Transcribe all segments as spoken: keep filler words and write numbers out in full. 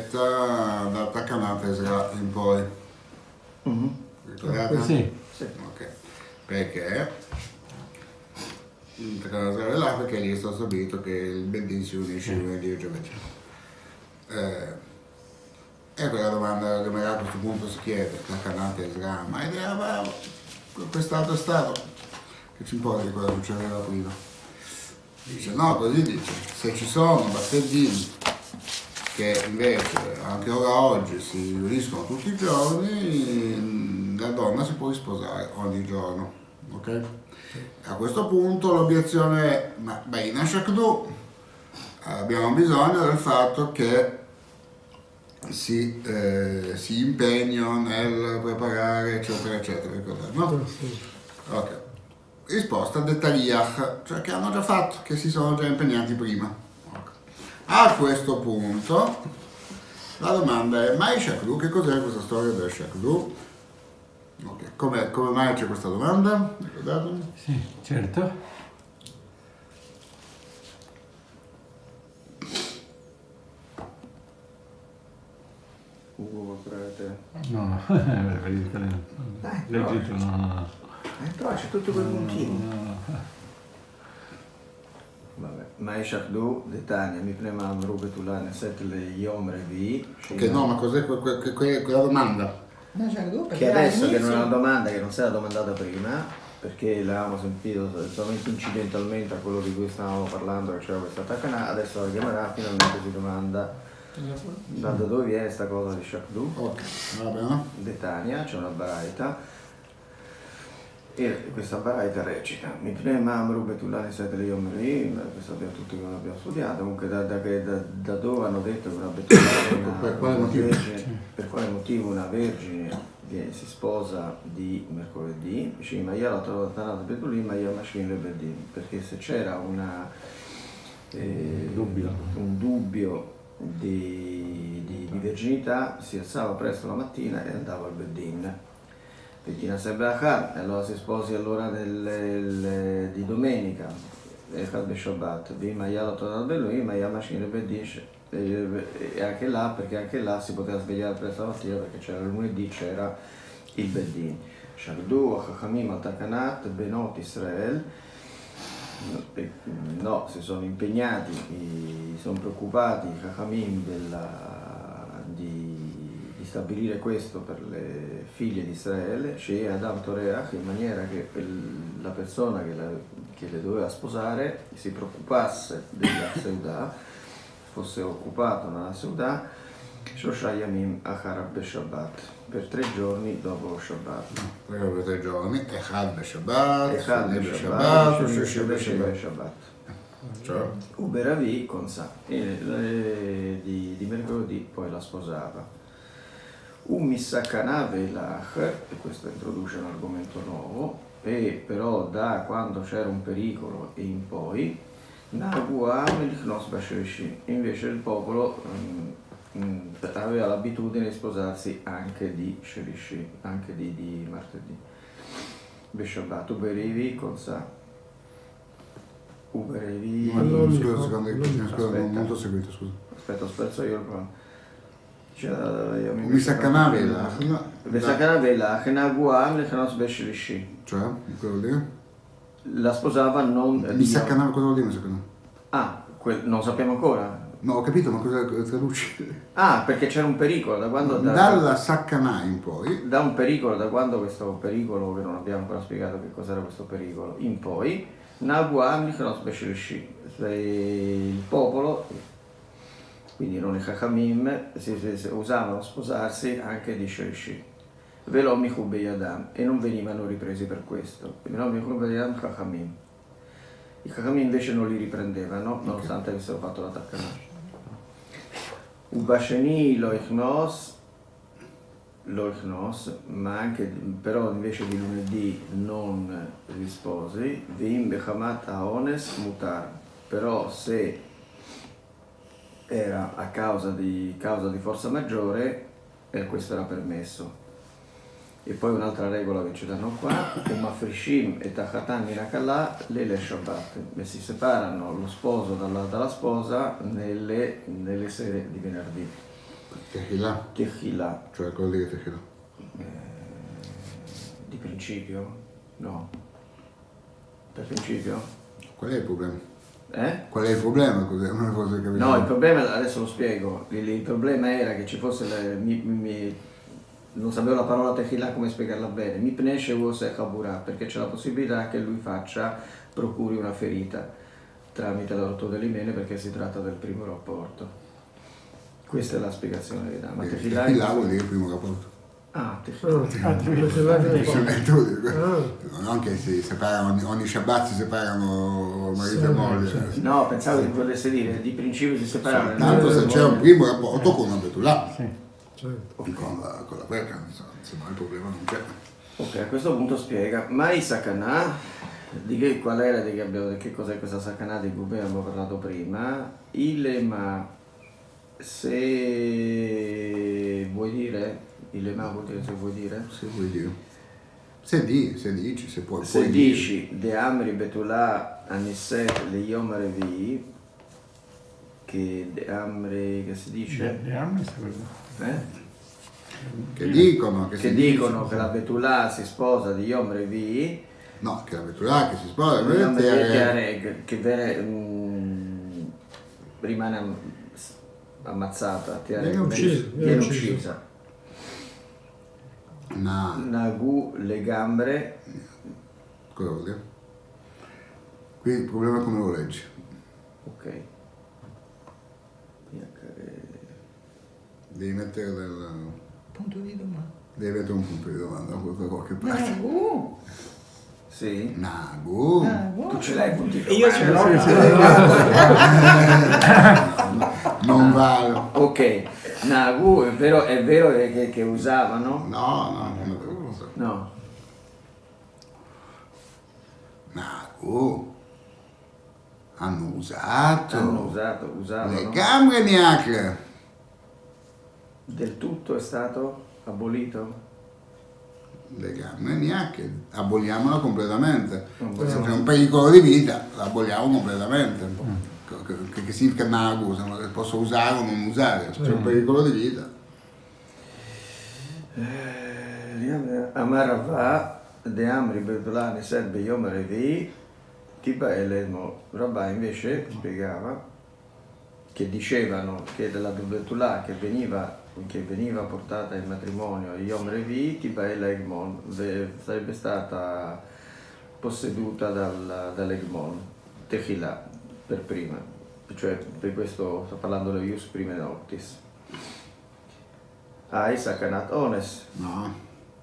diretta da Takanat Ezra in poi. Mm-hmm. Ricordate? Sì. Sì. Ok. Perché? Takanat Ezra è là perché lì è stato stabilito che il Bedin si unisce lunedì e giovedì. Eh, e quella domanda che magari a questo punto si chiede, Takanat Ezra, ma è quest'altro stato, che ci importa di cosa succedeva prima? Dice no, così dice, se ci sono battedini che invece anche ora oggi si riuniscono tutti i giorni, la donna si può risposare ogni giorno, ok? A questo punto l'obiezione è, ma beh, in Ashakdu abbiamo bisogno del fatto che si, eh, si impegnino nel preparare eccetera eccetera, ricordate, no? Ok. Risposta dettagliata, cioè che hanno già fatto, che si sono già impegnati prima. Okay. A questo punto la domanda è, ma il Shakdu, che cos'è questa storia del Shakdu? Okay. Come, come mai c'è questa domanda? Ricordatemi? Sì, certo. Ugo, te. No, no, per l'italiano. Dai, Leggi tu, no, no, no. Eh, però c'è tutto quel puntino. No, no, no. Vabbè, ma Shakdu, Detania, mi prema Amru Tulane, Set le Yom Revi. Ok, no, ma cos'è que, que, que, quella domanda? Che adesso che non è una domanda che non si era domandata prima, perché l'avevamo sentito solamente incidentalmente a quello di cui stavamo parlando, che c'era questa Takana, adesso la chiamerà, finalmente si domanda da dove viene questa cosa di Shakdu. Ok, va bene. Detania, c'è una baraita. E questa baraita recita, mi prema Amru Betulani Sedele Yomri, questo abbiamo tutti che abbiamo studiato, comunque da, da, da, da dove hanno detto che una Betulani una, per, quale una motivo? vergine, per quale motivo una vergine viene, si sposa di mercoledì, dice ma io la trovo tanata Betulin, ma io Mashin le Bedin, perché se c'era una, eh, dubbio. un dubbio di, di, di verginità, si alzava presto la mattina e andava al Bedin. Bettina Sebrachar, e allora si sposi all'ora del, di domenica, Echad Beshabbat, Bima Yalot al Belui, ma Yamashin Bedish, e anche là, perché anche là si poteva svegliare presto la mattina perché c'era il lunedì, c'era il Bedin. Shagdu, Chachamim, Atakanat, Benot, Israel, no, si sono impegnati, si sono preoccupati, i Chachamim di stabilire questo per le figlie di Israele, Shea Adam Toreach, in maniera che la persona che, la, che le doveva sposare si preoccupasse della Seudà, fosse occupato nella Seudà, Shosha Yamim Acharab Beshabbat, per tre giorni dopo lo Shabbat. Per tre giorni, Echad Beshabbat, Echad Beshabbat, Beshabbat, Beshabbat. Beshabbat. Cioè? Uberavi con Sa, e di, di mercoledì poi la sposava. Un Missakanave Lach, e questo introduce un argomento nuovo, e però da quando c'era un pericolo e in poi, invece il popolo um, aveva l'abitudine di sposarsi anche di Sherishi, anche di, di martedì. Beshabbat, Uberevi con Sa. Uberevi... No, scusa, secondo me, non ho seguito, scusa. Aspetta, ho perso io il problema. Mi saccanavi là. Mi saccanavi là, che Naguam le Khanos Beshrishi. Cioè, cosa vuol dire? La sposava non... Mi saccanavi, cosa vuol dire mi saccanavi? Ah, quel, non sappiamo ancora. No, ho capito, ma cosa traduci? Ah, perché c'era un pericolo, da quando... Da, Dalla Saccanà in poi... Da un pericolo, da quando questo pericolo, che non abbiamo ancora spiegato che cos'era questo pericolo, in poi, Naguam le Khanos Beshrishi. Il popolo... Quindi erano i Chachamim, si, si, si, usavano sposarsi anche di Sherishi. Velom Michub Yadam, e non venivano ripresi per questo. Velom Michub Yadam Chachamim. I Chachamim invece non li riprendevano, nonostante avessero fatto la Takana. Ubasheni lo ichnos, lo ichnos, ma anche, però invece di lunedì non risposi, Vim Bechamat Aones Mutar. Però se era a causa di, causa di forza maggiore e questo era permesso. E poi un'altra regola che ci danno qua, Umafrishim e Tachatan Mirakallah Lele Shabbat, e si separano lo sposo dalla, dalla sposa nelle, nelle sere di venerdì. Tehillah, Tehillah. cioè cosa dire Tehillah? Eh, di principio? No. Per principio? Qual è il problema? Eh? Qual è il problema? Cos'è una cosa che No, il problema, adesso lo spiego, il, il problema era che ci fosse, le, mi, mi, non sapevo la parola Tehillah come spiegarla bene, mi pnesce Wose Kabura, perché c'è la possibilità che lui faccia, procuri una ferita tramite la rottura dell'imene perché si tratta del primo rapporto. Questa è la spiegazione che dà. Ma Tehillah Tehillah vuol dire il primo rapporto. Ah, Tehillah. Ah, perché là che Non che si separano, ogni, ogni Shabbat si separano marito Sì, e moglie. certo. No, pensavo che volesse dire di principio si separano. Tanto se c'è un primo rapporto con una Betullah, Sì. certo. con la, con la querca, insomma, il problema non c'è. Ok, a questo punto spiega, ma i Sakana, di che, qual era, di che, abbiamo, di che cos'è questa Sakana di cui abbiamo parlato prima, il lema, se vuoi dire, il lema vuol dire se vuoi dire, Se vuoi dire. Se di, se dici, se puoi. se puoi dici De Amri Betullah Anisset Le Yom Revi, che De Amri, che si dice? Le armi sta quello. Eh? dire. Che dicono che, Che si dicono dice, che la Betullah si sposa di Yom Revi, no, che la Betullah che si sposa, Yom Revi che vedete, Areg, che vere- mm, rimane am- ammazzata, ti Viene Areg, uccisa, viene viene uccisa. no, Nagu le gambre, cosa vuol dire? Qui il problema è come lo leggi. ok. Devi mettere del, Punto di domanda. devi mettere un punto di domanda da qualche parte. Nagu. Sì. Nagu. Nagu. Tu ce l'hai punti di Io ce domanda? l'ho. Non vale. Ok, Nagu è vero, è vero che, che- che usavano? No, no, non è vero. No. Nagu. Hanno usato. Hanno usato, Le usavano. gambe neanche. Del tutto è stato abolito? Le gambe neanche. Aboliamola completamente. Non Se c'è un pericolo di vita, la aboliamo completamente. Che, che, che significa Nagu? Se posso usare o non usare. Se c'è un pericolo di vita. Amarava de Amri Betullah serve Yom Revi Tiba Elemo. Rabba invece spiegava che dicevano che della Betullah che veniva, che veniva portata in matrimonio a Yom Revi Tiba Elegmon sarebbe stata posseduta dal, dall'Egmon Tehillah per prima, cioè per questo sto parlando dello Ius Prime Noctis. Ai Sakanat Ones. No.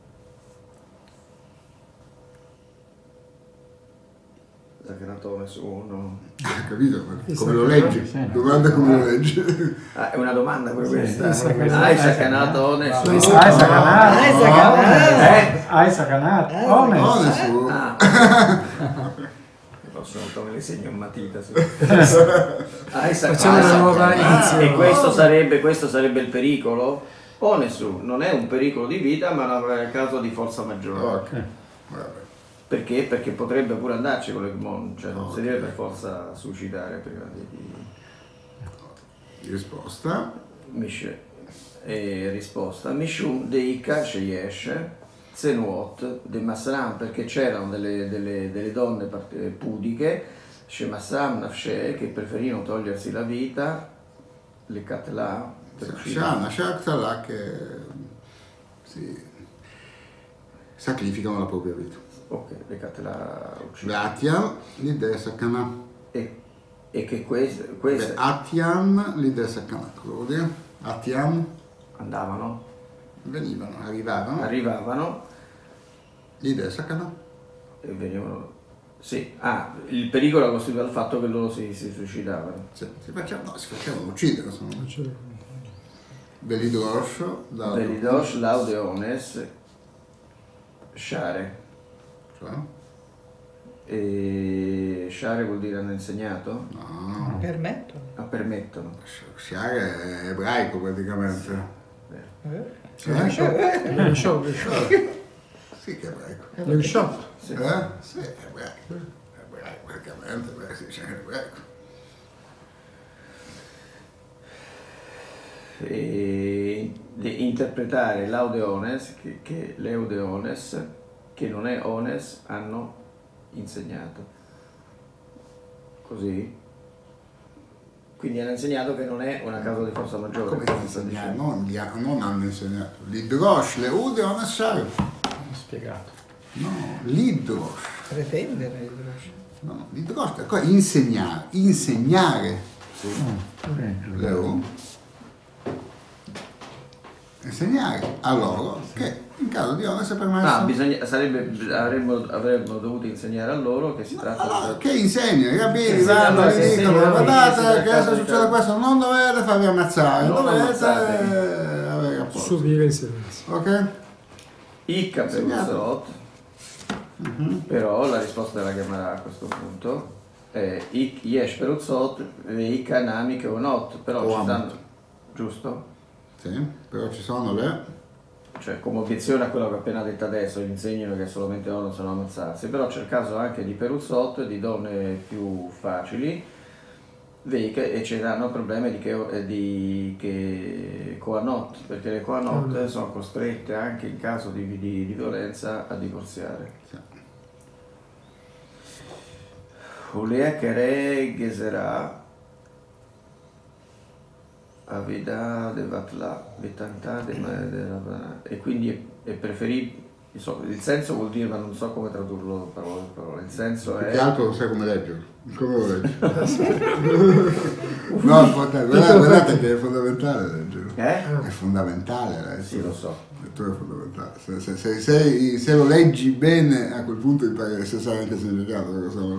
Sakanat Ones uno. Hai capito? Come lo leggi? Sì. Domanda come lo leggi? Ah, è una domanda pure questa. Sì, Sakanat. Hai Sakanat Ones. Hai sacanat. Hai sacanat. Eh? Hai sacanat. Eh, Ones. No, nessuno. Ah. Posso non me le segno in matita. Sì. Hai Facciamo una nuova edizione. E questo sarebbe, questo sarebbe il pericolo? O nessuno, non è un pericolo di vita, ma è un caso di forza maggiore. Ok. Vabbè. Perché? Perché potrebbe pure andarci con l'Egmon, cioè non si Ok. deve per forza suicidare prima di... di... Risposta. Mish, eh, risposta. Mishum deika sheyesh zenuot de Masram, perché c'erano delle, delle, delle donne part- eh, pudiche, Shemasram Nafshe, che preferivano togliersi la vita, le Katla, per uccidere. Shana, Shakta che si sacrificano la propria vita. Ok, le Katla uccidono. Atiam l'idea sakana. E, e che queste, queste Atiam l'idea sakana. Cosa vuol dire? Atiam andavano, venivano, arrivavano. arrivavano L'idea sakana. e venivano. Sì, ah, il pericolo era costituito dal fatto che loro si, si suicidavano. Cioè, si facevano, no, si facevano uccidere. Sono C'è- Belidroscio, da Velidosh Laudeones Share. cioè? E Share vuol dire hanno insegnato? No, Permetto. Ma permettono. Share è ebraico praticamente. Vero. Eh? Le shop, le shop. Sì che è ebraico. Le shop. Sì. Eh? Sì, è ebraico. È ebraico, praticamente, beh, si dice ebraico. E in- di interpretare l'audeones, che, che l'eudeones, che non è ones, hanno insegnato. Così? Quindi hanno insegnato che non è una causa di forza maggiore. Come questo hanno sta insegnato? dicendo. Non, gli ha- non hanno insegnato. L'idrosh, le ude non necessario. Spiegato. No, l'idrosh. Pretendere il grosso. No, l'idrosh è cosa? Insegnare. Insegnare. Sì. Mm, Le u. Insegnare a loro che in caso di onus è permesso. Ah, bisogna, sarebbe, avremmo, avremmo dovuto insegnare a loro che si tratta Allora, di... che insegnano, i rabbini Che vanno insegnano, e che dicono insegnano, guardate che che si se succede tratta questo non dovete farvi ammazzare, Non dovete ammazzate. avere rapporto. Subire il silenzio. Ok? Icca per Insegnato. Uzzot, però la risposta della Gemara a questo punto è Ik Yesh per Uzzot e Icca Nami che o not, però O ci Amot. stanno, giusto? Sì, però ci sono le... Cioè come obiezione a quello che ho appena detto adesso, gli insegnano che solamente loro sono ammazzarsi, però c'è il caso anche di Peruzzot, di donne più facili, vedi che e ci danno problemi di che, eh, di, che Kohanot, perché le Kohanot Mm. sono costrette anche in caso di, di, di violenza a divorziare. Sì. Ulea Kere Gezerà Avida de Vatla Vitantà de Madera e quindi è, è preferibile, so, il senso vuol dire, ma non so come tradurlo parola per parola, il senso Più è che altro non sai come leggerlo. Come lo leggi? No, è fondamentale. Guardate, guardate che è fondamentale leggerlo. eh? È fondamentale leggerlo. Sì, lo so. Lettura è fondamentale. Se, se, se, se, se lo leggi bene, a quel punto impari se sai anche il significato. Cosa vuol-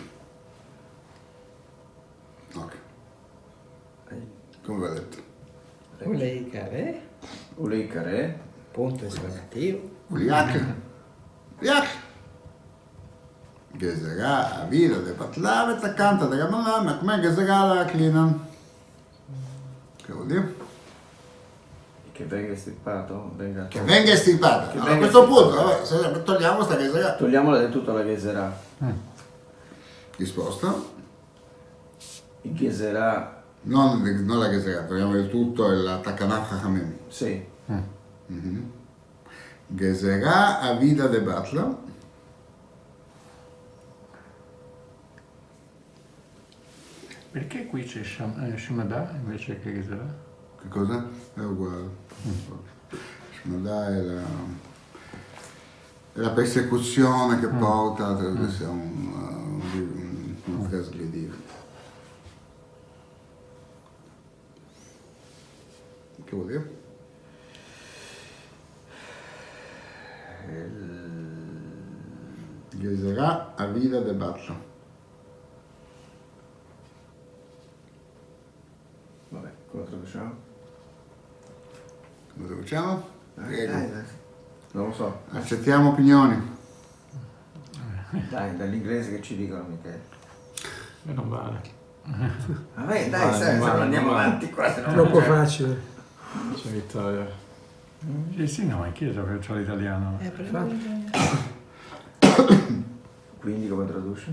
Ok. Come va detto? Lei care, Ulei Kare punto esclamativo. Uliak. Uliak. Gezerà, Avida, de Patlave, Taccanta, de Gamalà, ma com'è Gezerà la Clinan? Che vuol dire? che venga estirpato, venga Che venga estirpata. Che Allora, a venga questo punto, estirpata. vabbè, se togliamo sta Gezerà. togliamola del tutto la Gezerà. Risposta? Il Gezerà, Non, non la Gezerà, togliamo del tutto la Takanat Chachamim. sì, Mhm. Gezerà, Avida, de Batla. Perché qui c'è Sham- eh, Shimada invece che Gezerà? Che cosa? È uguale. Shmada è la, è la persecuzione che porta, questo è un, un, una frase di Dio. Che vuol dire? Gezerà, Avida, de Batla. vabbè, come traduciamo? Come traduciamo? Dai, Prego. dai, dai. Non lo so, Accettiamo opinioni. dai, dall'inglese che ci dicono Michele. E non vale. Vabbè, dai, Vale, sai, se vale, non andiamo vale. avanti qua, se no Troppo non c'è. facile. C'è Vittoria. Eh sì, no, anch'io so che c'ho l'italiano. Eh, prego. Quindi come traduce?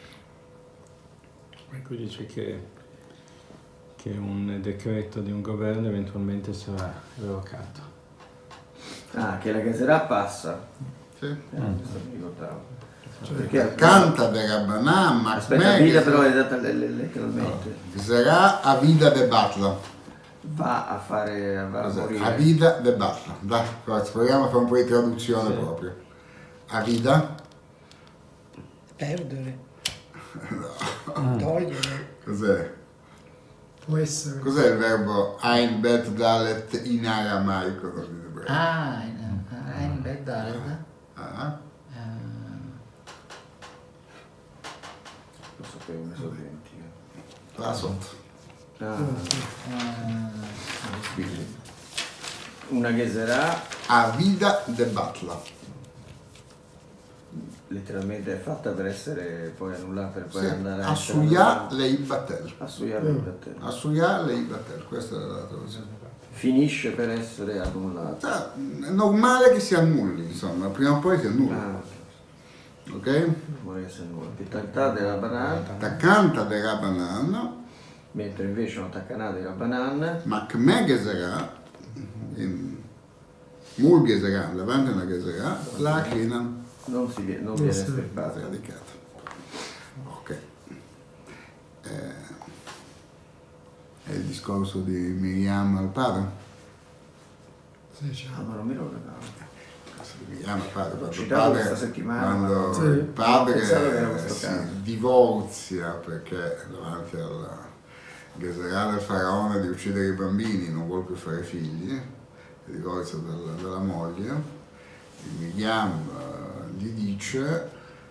E qui dice che, che un decreto di un governo eventualmente sarà revocato. Ah, che la Gezerà passa. Sì. Eh, questo mi ricordavo. Perché Canta de Rabbanà, aspetta, Vida però è data le- le- letteralmente. Gezerà, Avida, de Batla. Va a fare, va a morire. Avida, de Batla. Dai, forza, proviamo a fare un po' di traduzione Sì. proprio. Avida? Perdere. Togliere. Cos'è? Può essere. Cos'è il verbo Ein Bet Dalet in aramaico? Non mi sembra. Ah, in, ah, in bed daled. Ah, Eh, Lo sapevo, mi sono dimenticato. là sotto. Ah, eh, quindi, una Gezerà Avida, de Batla. letteralmente è fatta per essere poi annullata, per poi Sì. andare a Asuya, lei Batel. Assuya Mm. Asuya, lei Batel. Questa è la traduzione. finisce per essere annullata. Ah, È normale che si annulli, insomma, prima o poi si annulla. Ah, Ok? vuole essere nulla. Vitalità della banana, Taccanta de Rabbanan, mentre invece una taccanata della banana, ma Kme Gezerà, Mul Geseran, davanti a una Geseran, la Klinan Non si viene, non Non viene si- estirpato. radicata. Ok. Eh, è il discorso di Miriam al padre? Sì, c'è. Ah, ma non mi ricordavo. Miriam al padre, quando il citato padre, questa settimana, quando ma- Sì. il padre Pensavo che era questo si caso. divorzia perché davanti al Geserà del faraone di uccidere i bambini non vuole più fare figli, si divorzia dalla, dalla moglie, e Miriam eh, gli dice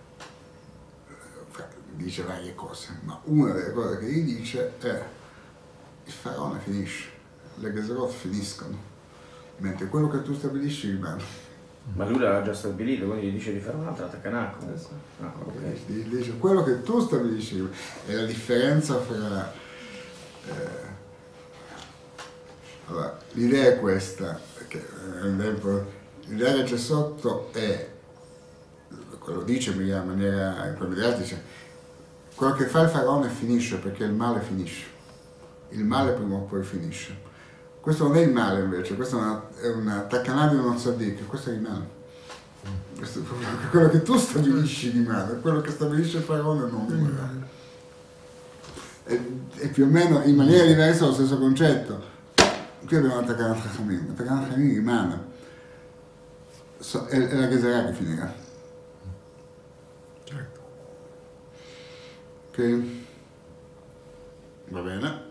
eh, dice varie cose, ma una delle cose che gli dice è il faraone finisce, le Geserot finiscono, mentre quello che tu stabilisci rimane. Ma lui l'aveva già stabilito, quindi gli dice di fare un'altra Takanah comunque. Ah, ok. Gli dice quello che tu stabilisci rimane. È la differenza fra... eh, allora, l'idea è questa, perché eh, l'idea che c'è sotto è, quello dice Miriam in maniera, in quel dice, quello che fa il faraone finisce perché il male finisce, il male prima o poi finisce. Questo non è il male invece, questo è una, è una Takanah di uno tzaddik, questo rimane. Questo è proprio quello che tu stabilisci rimane, quello che stabilisce il faraone non rimane. E, e più o meno in maniera diversa lo stesso concetto. Qui abbiamo una Takanah Chachamim, la Takanah Chachamim rimane. So, è, è la Geserà che finirà. Certo. Ok? Va bene?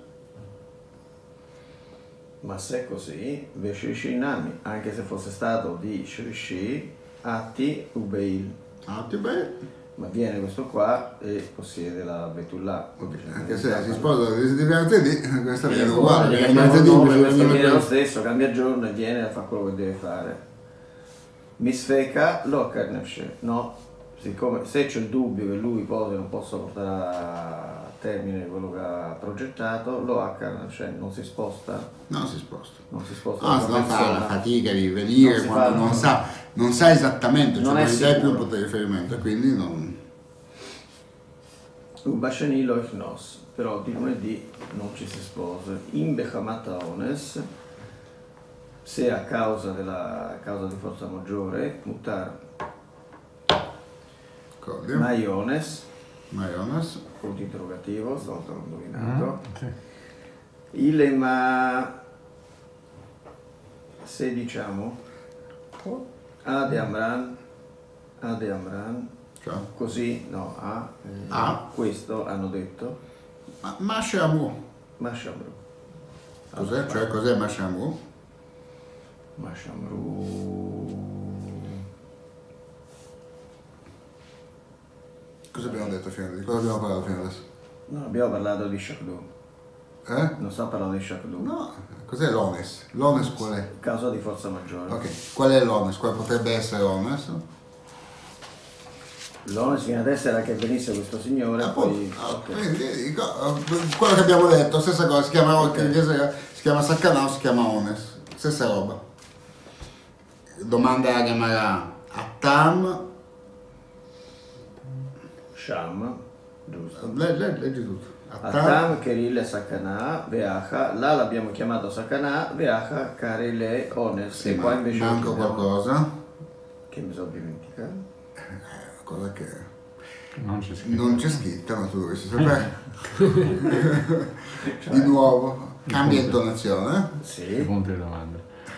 Ma se è così, Veshrishi Nami, anche se fosse stato di Shrishi, Atti Ubeil. Ah, ti bene. Ma viene questo qua e possiede la Betullah. Anche se si sposa di martedì, questa viene Viene uguale, viene cambiamo il martedì, nome, invece questo viene viene lo questo. stesso, cambia giorno e viene e fa quello che deve fare. Misfeka lo Karnefshe. No, siccome se c'è il dubbio che lui poi non possa portare a termine quello che ha progettato, lo Karnefshe non si sposta. Non si sposta. Non si sposta. No, la se no fa persona. la fatica di venire Non si quando fa, non no. sa, non sa esattamente, cioè Non non è gli dai più sicuro. un punto di riferimento, quindi non... Ubashani lo Ichnos, però di lunedì non ci si sposa. In Bechamata Ones, se a causa della causa di forza maggiore, Mutar Codio, Maiones, Maiones, punto interrogativo, stavolta l'ho indovinato. Sì. Ilema, se diciamo, Ade Amran, Ade Amran, cioè, così, no, a, eh, Ah. questo hanno detto, ma Mashamu, Mashamru. cos'è? Cioè cos'è Mashamu? Mashamru. Cosa abbiamo detto fino adesso? Di cosa abbiamo parlato fino adesso? No, abbiamo parlato di Shakdu. Eh? Non sto parlando di Shakdu. No, cos'è l'Ones? L'Ones qual è? Causa di forza maggiore. Ok, qual è l'Ones? Quale potrebbe essere l'Ones? L'onus fino adesso era che venisse questo signore, poi... Ah, ok. quindi, dico, quello che abbiamo detto, stessa cosa, si chiama, Ok. si chiama Sakana o si chiama Ones, stessa roba. Domanda a Gemara, Atam, Sham, giusto. le- le- leggi tutto. Atam, Keril, Sakana, Veacha, là l'abbiamo chiamato Sakana, Veacha, Karele, Ones. Sì, e qua ma invece manca lo chiamiamo- qualcosa, Che mi sono dimenticato. una cosa che Non c'è scritto. non c'è scritta, ma tu dovresti sapere. Di nuovo, cambia intonazione. Sì. Punto di domanda.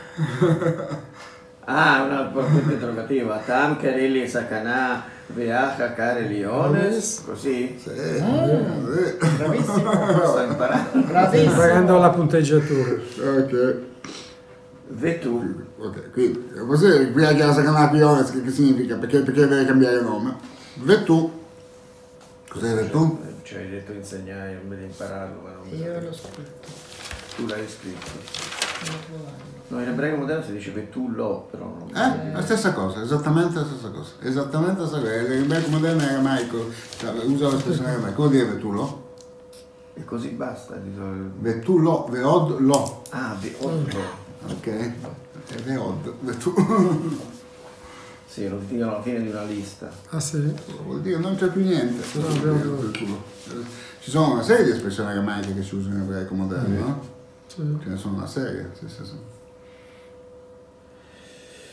Ah, una punto interrogativo. Atam, Keril, Sakana, Veacha, Kareli, Ones. Così? Sì, sì. Sto imparando. Bravissimo. Pagando la punteggiatura. Ok. Vetu. Ok, quindi così qui anche la Sakana Piones, che, che significa? Perché, perché deve cambiare nome? Vetù. Cos'è Vetù? Ci hai detto insegnare, non devi impararlo, ma non Io l'ho scritto. Tu l'hai scritto. Non trovarlo. No, in ebraico moderno si dice vetullo, però non Eh? La stessa cosa, esattamente la stessa cosa. Esattamente la stessa cosa. L'ebraico moderno è aramaico, cioè, usa l'espressione aramaica. Cosa vuol dire Vetullo? E così basta. Di solito. Vetullo, Veod lo. Ah, vetullo. Ok? È Veod, Vetù. Sì, lo dicono alla fine di una lista. Ah sì? Vuol dire non c'è più niente. No, abbiamo- Vetullo. Ci sono una serie di espressioni aramaiche che si usano in ebraico moderno, no? Sì. Ce ne sono una serie, sì, sì, sì.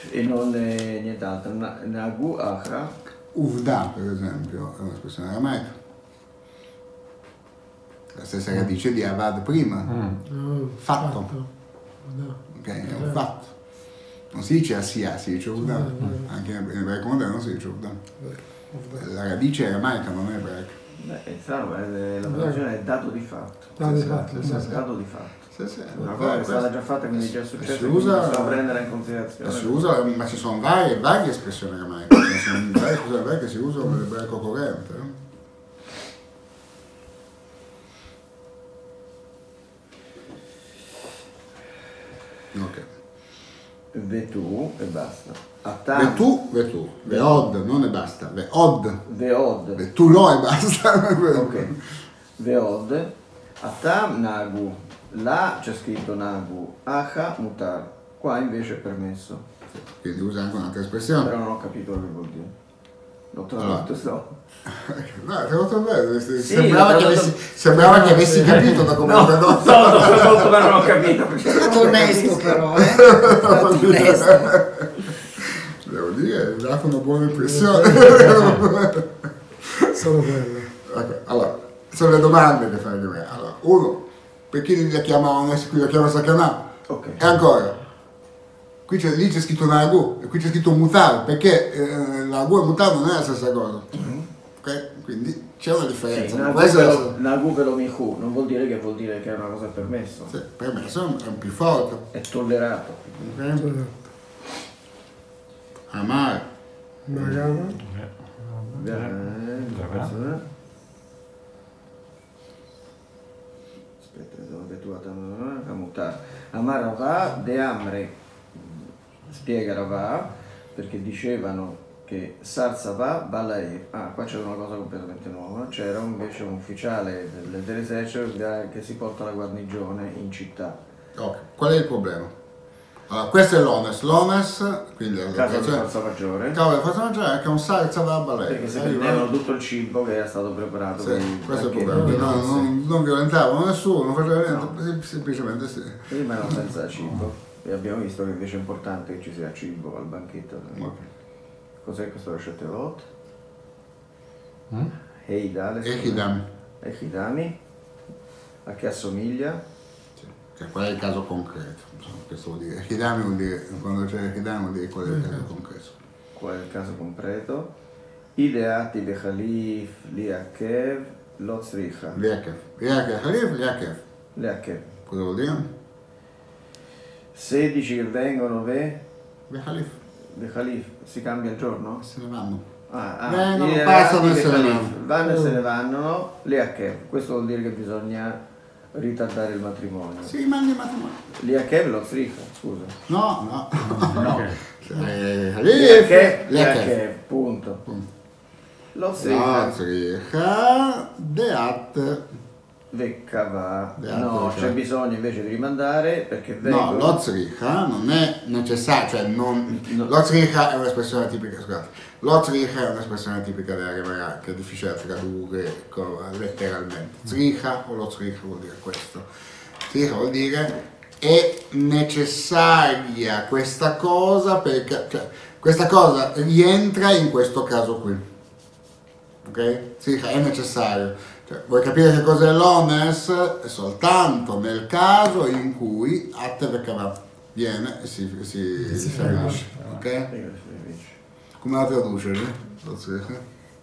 e non è nient'altro. Na- Nagu Acha. Uvda, per esempio, è un'espressione aramaica. La stessa radice di avad prima. No, Fatto. No. Ok, è un fatto. Non si dice asia, si dice uvda. Anche in ebraico moderno si dice uvda. La radice è aramaica, non è ebraica. Beh, è strano, eh, la traduzione è dato di fatto. Dato di Sì, fatto, sì, sì, sì. Dato di fatto. Sì, sì. Una cosa che è stata già fatta, quindi è già E successo, si quindi usa- possiamo prenderla in considerazione. Si usa, ma ci sono varie, varie espressioni aramaiche. Ci sono varie espressioni aramaiche che si usano nell'ebraico corrente. eh. Ok. Vetu e basta. Atam. Vetu, vetu, veod, non e basta, veod, Veod. vetu lo e basta. Ok. Veod. Atam Nagu. Là c'è scritto Nagu. Acha Mutar. Qua invece è permesso. Quindi usa anche un'altra espressione. Però non ho capito che vuol dire. L'ho tradotto, sto. No, te l'ho trovato, Sì, sembrava, l'ho che tradotto- avessi, sembrava che avessi capito da come No, l'ho tradotto. no, l'ho tradotto, ma non ho capito. perché- Molto onesto però, eh. Molto onesto. Devo dire, hai dato una buona impressione. Solo quello. Ok, allora, sono le domande che fai di me. Allora, uno, perché li chiamavano e qui la chiama Sakanà? Ok. E ancora, qui c'è, lì c'è scritto Nagu e qui c'è scritto Mutar, perché eh, Nagu e Mutar non è la stessa cosa. Ok? Quindi c'è una Sì, differenza. Nagu Questa è la- velo- Nagu velo mihu non vuol dire che vuol dire che è una cosa permesso. sì, per me sono- è un più forte. È tollerato. Ok? Amare. Magana. Eh, questo è. Aspetta, dove tu a mutare. Amar Ravà de Amre, spiega Ravà, perché dicevano che Sarsava Balair. Ah, qua c'era una cosa completamente nuova. C'era invece un ufficiale del- dell'esercito che si porta la guarnigione in città. Ok, qual è il problema? Allora, questo è l'ones. L'ones, quindi la Casa di locazione- forza maggiore. il cavo di forza maggiore è che un salsa va a balere. Perché si prendevano tutto il cibo che era stato preparato per Sì, i questo è il banchetti. problema. No, non, non violentavano nessuno, non facevano niente, sem- semplicemente sì. Prima erano senza cibo e abbiamo visto che invece è importante che ci sia cibo al banchetto. Ok. Cos'è questo Rashetelot? Mm? Heidale. Echidam, Echidami. A che assomiglia? sì, che qual è il caso concreto? Insomma, questo vuol dire. Echidami vuol dire, quando c'è Echidami vuol dire qual è il caso concreto. Qual è il caso concreto? Ideati bechalif liakev lotzricha. Liakev. Liakev, Halif, Liakev. Liakev. Cosa vuol dire? sedici che vengono ve Halif. bechalif. Si cambia il giorno? Se ne vanno. Ah, ah, Vengono, i passano e reati se ne bechalif. vanno. Vanno e se ne vanno. Liakev. Questo vuol dire che bisogna ritardare il matrimonio. Sì, ma andiamo a Liakev lotzricha, scusa. No, no. No. Ok. Eh, Halif, Liakev, Liakev. Liakev, punto. Punto. Lotzricha. Lotzricha, Deat. Veccava. Beato, No, cioè. c'è bisogno invece di rimandare perché No, vengono. Lotzricha non è necessario, cioè non... No. Lotzricha è un'espressione tipica, scusate, Lotzricha è un'espressione tipica della Gemara che è difficile da tradurre co- letteralmente. Zricha o Lotzricha vuol dire questo. Zricha vuol dire è necessaria questa cosa perché, cioè, questa cosa rientra in questo caso qui. Ok? Zricha è necessario. Cioè, vuoi capire che cos'è l'ones? È soltanto nel caso in cui atte vekava viene e si, si, si riferisce. Ok? Come la traduce? lì? Lo zricha?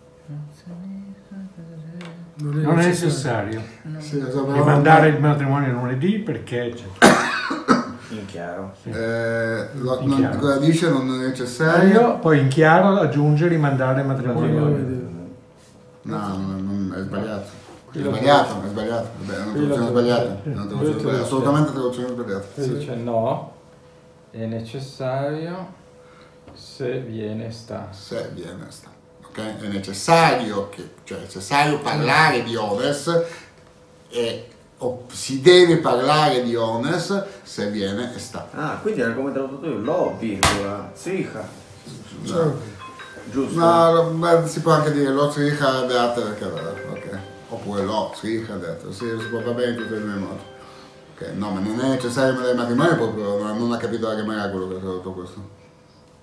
Non è, Non è necessario. necessario Sì, esatto. rimandare il matrimonio lunedì perché c'è. In chiaro. Eh, lo- In non, chiaro. cosa dice? Non è necessario? Io poi in chiaro aggiunge rimandare il matrimonio Matrimonio. lunedì. No, non, non- è sbagliato. È Qui lo sbagliato, è sbagliato. Vabbè, è una Qui lo traduzione traduce. sbagliata. È una traduzione Qui lo sbagliata. traduce. Assolutamente traduzione sbagliata. Si dice no, è necessario se viene sta. Se viene sta. Ok? È necessario che, cioè è necessario parlare di ones e o si deve parlare di ones se viene e sta. Ah, quindi era come tradotto io, lo, virgola, zricha. No, Giusto? no, ma si può anche dire lo zricha deata ok. Oppure lo zricha deata, sì, si può va bene in tutti e due i modi. Ok, no, ma non è necessario mandare il matrimonio proprio, non, non ha capito la Gemara quello che ha tradotto questo.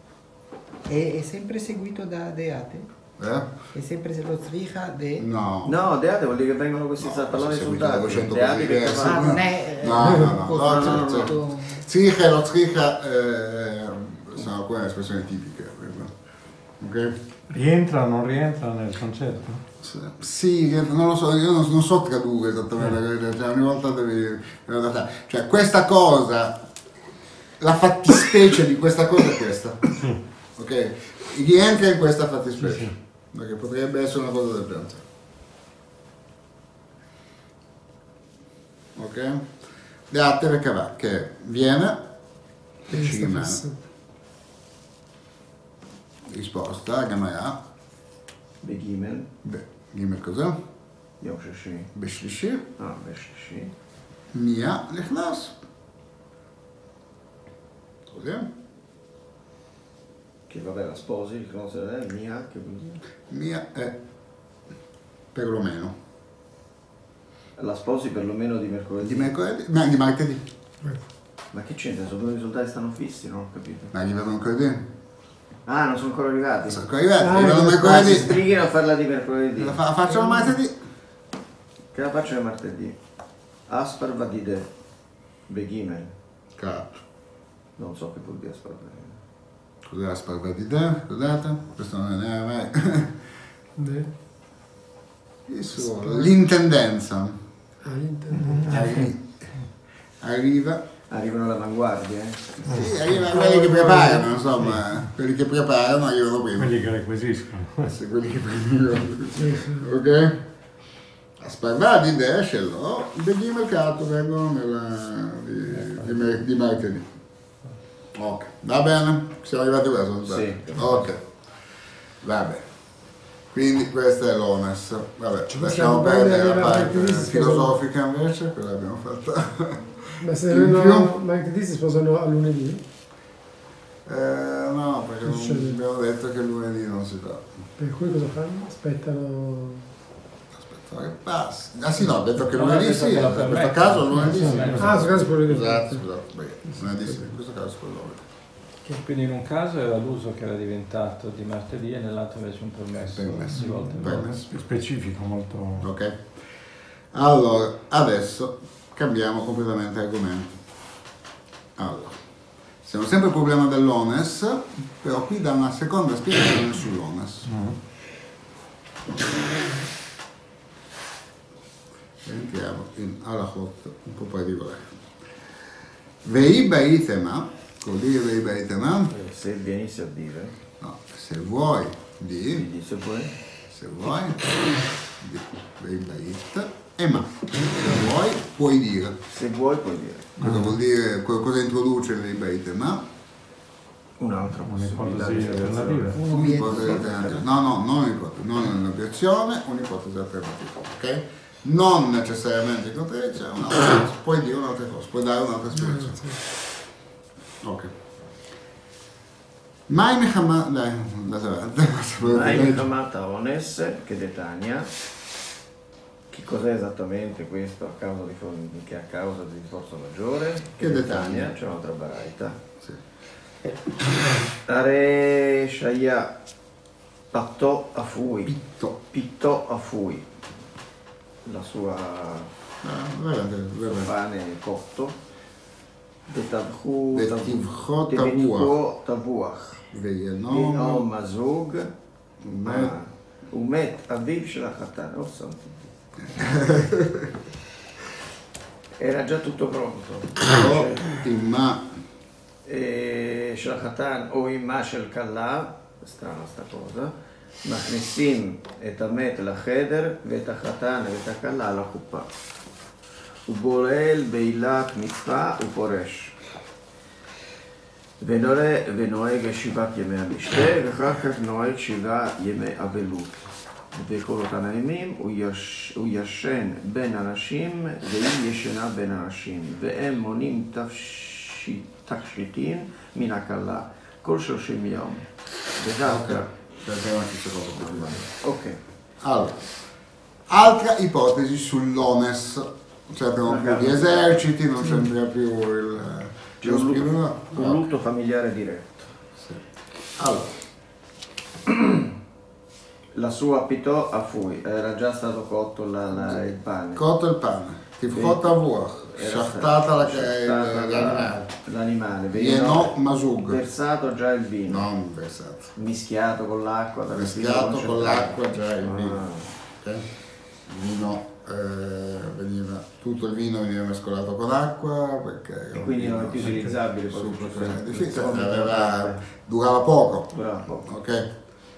È, è sempre seguito da Deate? Eh? È sempre lo striga de... No. No, Deate vuol dire che vengono questi No, palloni si è seguito da soldati. duecento Deate che diversi. Ah, cavallo. non è... No, no, no, cosa no, molto- cioè, cioè, Striga e lo striga eh, sono alcune espressioni tipiche. Ok? Rientra o non rientra nel concetto? Sì, non lo so, io non, non so tradurre esattamente, cioè ogni volta devi... Cioè questa cosa, la fattispecie di questa cosa è questa, ok? Rientra in questa fattispecie, Sì, sì. perché potrebbe essere una cosa del genere. Ok? Deate perché va, che viene e ci rimane. Risposta, Gamaya. Begimel. Beh, Gimel cos'è? Yom Shishi. Beshlishi. Ah, Beshishi. Mia Nechnas. Così. Che vabbè, la sposi, il cose è mia, che vuol dire? Mia è perlomeno. La sposi perlomeno di mercoledì. Di mercoledì, ma di martedì. Ma che c'entra? Sono due risultati stanno fissi, non ho capito. Ma arrivano mercoledì. Ah, non sono ancora arrivati. Sono ancora arrivati, Ah, arrivano no, Ah, si mercoledì. strighino a farla di mercoledì. La fa- facciamo martedì. Che la faccio di martedì? Aspar vadide. Begimel. Cazzo. Non so che vuol dire aspar vadide. Cos'è la sparva di te? Scusate, questo non è mai. De... Chi sono? L'intendenza. Ah, intendo. Arri- Arriva. Arrivano all'avanguardia, eh? Sì, arriva quelli che preparano, insomma, quelli che preparano arrivano prima. Quelli che requisiscono. Sì, quelli che preparano. Ok? A sparvare di Dash, no? I begli mercato vengono nella, di, di, mer- di martedì. Ok, va bene? Siamo arrivati a questo? Sì. Ok, va bene. Quindi questa è l'Ones. Vabbè, Ci lasciamo possiamo perdere prendere la la parte martedì, si filosofica invece, quella abbiamo fatta. Ma se In no, più? martedì si sposano a lunedì? Eh, no, perché non Succede. abbiamo detto che lunedì non si fa. Per cui cosa fanno? Aspettano... Aspetta che passi. Ah sì, no, ho detto che No, lunedì ho detto sì, che la in questo permette. caso lunedì sì. Sì, Ah, su caso può vedere. Scusate, scusate, beh, lunedì sì, in questo caso poi lo Quindi in un caso era l'uso che era diventato di martedì e nell'altro invece un permesso. Permesso. Di volta in volta. Permesso. Specifico, molto... Ok? Allora, adesso cambiamo completamente argomento. Allora, siamo sempre il problema dell'ones, però qui dà una seconda spiegazione sull'ones. Entriamo in Alachot un po' particolare. Vei baitema, vuol dire vei baitema? Eh, Se venisse a dire, No, se vuoi di, quindi se vuoi, se vuoi, di vei bait e ma, se vuoi puoi dire. se vuoi puoi dire. Cosa vuol dire, co- cosa introduce vei baitema? Un'altra possibilità Un'ipotesi di spiegazione. alternativa. Un'ipotesi alternativa. No, no, non un'ipotesi, non un'obiezione, un'ipotesi alternativa, ok? Non necessariamente in contraddizione, un'altra cosa. Puoi dire un'altra cosa, puoi dare un'altra spiegazione. Ok. Mai Mechama... Dai, andate avanti. Hai chiamata Ones, che detania. Che cos'è esattamente questo a causa di, for- che a causa di forza maggiore? Che detania? C'è un'altra baraita. Sì. Are Shaya Pattò a Fui. Pitto. Pittò a Fui. La sua Ah, veramente, veramente. pane cotto. Detabhu Detivcho tavuach. Tavuach. Veienom. Venom Mazug. Umet. Umet Aviv Shel Hatan. Oh santo Dio. Era già tutto pronto. Imma. E Shel Hatan o Imma Shel Kalla, strana sta cosa. מכניסים את המת לחדר ואת החתן ואת הכלה לחופה. הוא בורל בעילת מצווה ופורש. ונוהג, ונוהג שבעת ימי המשתה, ואחר כך נוהג שבעה ימי אבלות. וכל אותם הימים הוא, יש, הוא ישן בין אנשים והיא ישנה בין אנשים, והם מונים תפש, תכשיטים מן הכלה כל שלושים יום. ודווקא Ok. Allora, altra ipotesi sull'ones. Non c'entrano più gli eserciti, non c'entra più il... C'è un, lo lutto, spirito. un lutto familiare diretto. Sì. Allora, La sua pitò a fui, era già stato cotto la, la, il pane. Cotto il pane. Tifchot avua, sciattata la- sciattata il- la- l'animale. l'animale, Vieno masug. versato già il vino, Non versato. mischiato con l'acqua, dal Mischiato vino con concentrato. l'acqua già il vino. Ah. Ok? Il vino eh, veniva, tutto il vino veniva mescolato con acqua perché E quindi non è più vino utilizzabile poi super successivamente. difficile, Come aveva- importante. durava poco. Durava poco. Ok?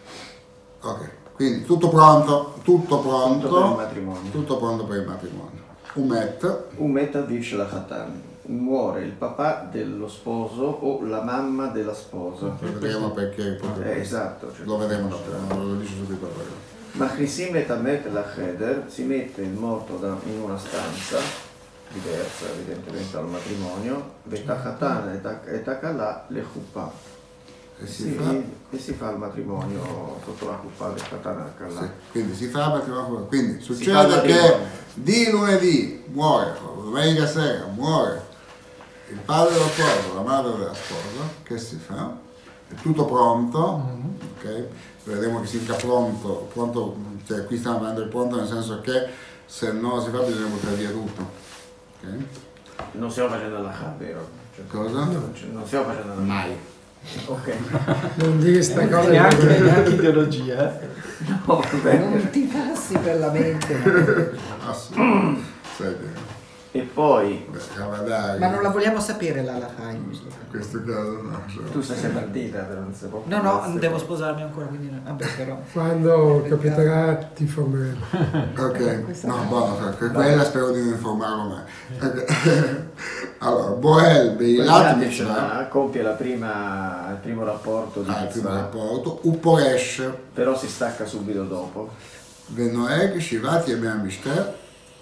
Ok, quindi tutto pronto, tutto Tutto per il pronto, matrimonio. tutto pronto per il matrimonio. Umet, Umeta vish la khatan. Muore il papà dello sposo o la mamma della sposa. poi vedremo perché proprio Eh, esatto. cioè- lo vedremo dopo, non lo dice subito quello. Machrisim et Amet la cheder, si mette il morto da- in una stanza diversa evidentemente dal matrimonio, Betachatan et Akala le chuppah. E si Sì, fa, e si fa il matrimonio sotto la chuppah Betachatan et sì, Akala. quindi si fa il matrimonio. Quindi fa il succede che matrimonio. di lunedì muore, o domenica sera muore il padre dello sposo, la madre della sposa, che si fa? È tutto pronto, ok? Vedremo che significa pronto, pronto, cioè qui stiamo parlando del pronto nel senso che se non si fa bisogna buttare via tutto. Ok? Non stiamo facendo la ha, vero? Cioè, Cosa? non ci- non stiamo facendo la Mai. Ok. Non dire sta cosa. Neanche, perché- neanche ideologia, eh. No, va bene. Non ti passi per la mente. Assolutamente. Senti, E poi beh, Ramadani, Ma non la vogliamo sapere la Lahai in questo caso. in questo caso no. cioè, tu sei partita, però non si può No, no, queste devo cose. sposarmi ancora, quindi no. Vabbè, però. Quando capiterà ti informeremo. Ok, no, buono, que- quella spero di non informarlo mai. Ok. Allora, Boel, Beilat, Quindi Mishnah, Mishnah compie la prima, il primo rapporto di ah, il primo Mitzvah, rapporto, Uporesh, però si stacca subito dopo Venoeg, Shivat, Yemei Mishter,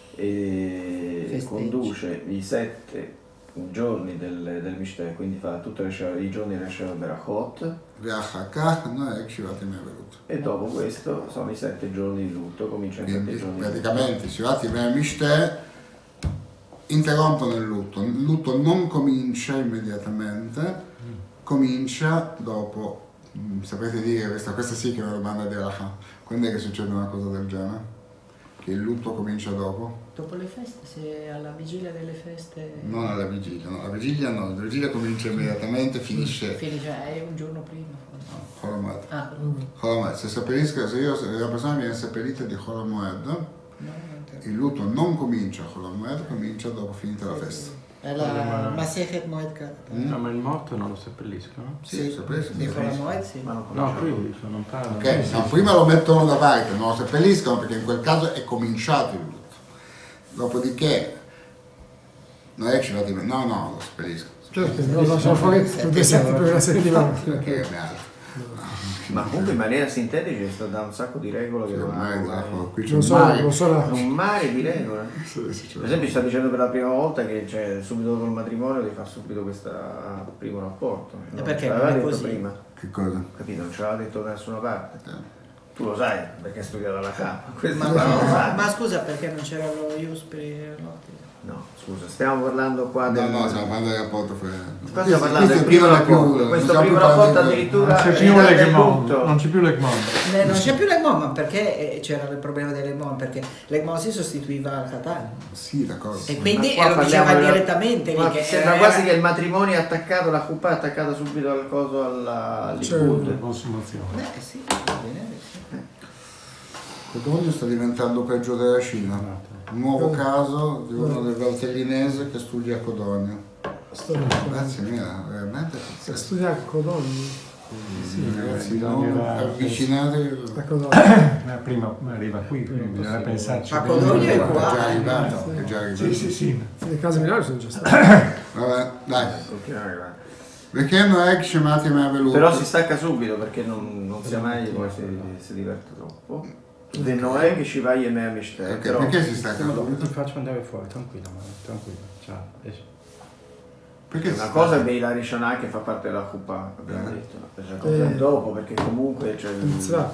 e Festeggi. conduce i sette giorni del, del Mishteh, quindi fa tutti i giorni del Sheva Berachot, Veachakach, Noeg, Shivat, Yemei Velut. e dopo questo sono i sette giorni di lutto, cominciano i sette Quindi giorni di lutto. praticamente Shivat, Yemei Mishter interrompono il lutto. Il lutto non comincia immediatamente, comincia dopo. Mm, Sapete dire, questa, questa sì che è una domanda di Alaha. Quando è che succede una cosa del genere? Che il lutto comincia dopo? Dopo le feste, se alla vigilia delle feste. Non alla vigilia, no, la vigilia no, la vigilia comincia immediatamente, finisce. Finisce, è un giorno prima. forse. Holomoed. Ah, Holomoed. Se seppellisca, se io se una persona viene seppellita di Holomoed, no, niente. il lutto non comincia a Holomoed, comincia dopo finita la festa. È la Masechet Moed Katan. No, ma il morto non lo seppelliscono? Sì, seppelliscono. Di Chol Moed, sì. Ma non No, comincia qui dopo. dico, non parlo. Ok, no, prima lo mettono da parte, non lo seppelliscono perché in quel caso è cominciato il lutto. Dopodiché, non è che ci fate, no, no, lo seppelliscono. Certo, non lo lasciamo fuori tutti i sette per una settimana. Perché è altro. Ma comunque in maniera sintetica ci sta da un sacco di regole che Ormai, dovevamo ecco, qui c'è Non un so, mare. non so la... un mare di regole. Sì, sì, c'è Per esempio sta dicendo per la prima volta che cioè, subito dopo il matrimonio devi fare subito questo primo rapporto. Non perché ce non l'aveva è detto così? prima, Che cosa? capito? Non ce l'aveva detto da nessuna parte. Eh. Tu lo sai perché hai studiato alla K. Questo Ma, qua non lo ma, sai. ma scusa, perché non c'era lo Ius per i lotti? No, scusa, stiamo parlando qua No, del... no, stiamo parlando del rapporto fra... Qua stiamo parlando del primo rapporto. Questo primo rapporto addirittura Non c'è più era del l'Egmont, lutto. non c'è più l'Egmont. Eh, non c'è più l'Egmon, ma perché eh, c'era il problema dell'Egmon? Perché l'Egmon si sostituiva al Khatan. Sì, d'accordo. E quindi Ma qua eh, lo diceva parliamo della- direttamente lì Ma che sembra era- quasi che il matrimonio è attaccato, la cuppa è attaccata subito al coso alla al Cioè, Likud. Consumazione. Beh, sì, va bene, sì. Codogno sta diventando peggio della Cina. Un nuovo caso di uno del valtellinese che studia a Codogno. Storia. Grazie mia, veramente. Se studia a Codogno. Sì, ragazzi, bisogna- non avvicinatevi. A Codogno. Ma prima arriva qui, quindi bisogna pensarci. Ma bene. Codogno è È qua. già arrivato, è già arrivato. Sì, sì, sì. Le case Milano sono già state. Vabbè, dai. Continua a arrivare. Perché non è che ci matti mai venuto? Però si stacca subito perché non, non sia mai poi si, si diverte troppo. De Noè che ci vai e me a Mishteh. Ok, Però perché si stacca Ma dopo subito? ti faccio andare fuori, tranquillo, ma tranquillo. Ciao, esci. Perché si una stacca? cosa è Beila Rishonah che fa parte della Kuppa, abbiamo Eh. detto. Per la cosa Eh. dopo perché comunque c'è il... Mitzvah.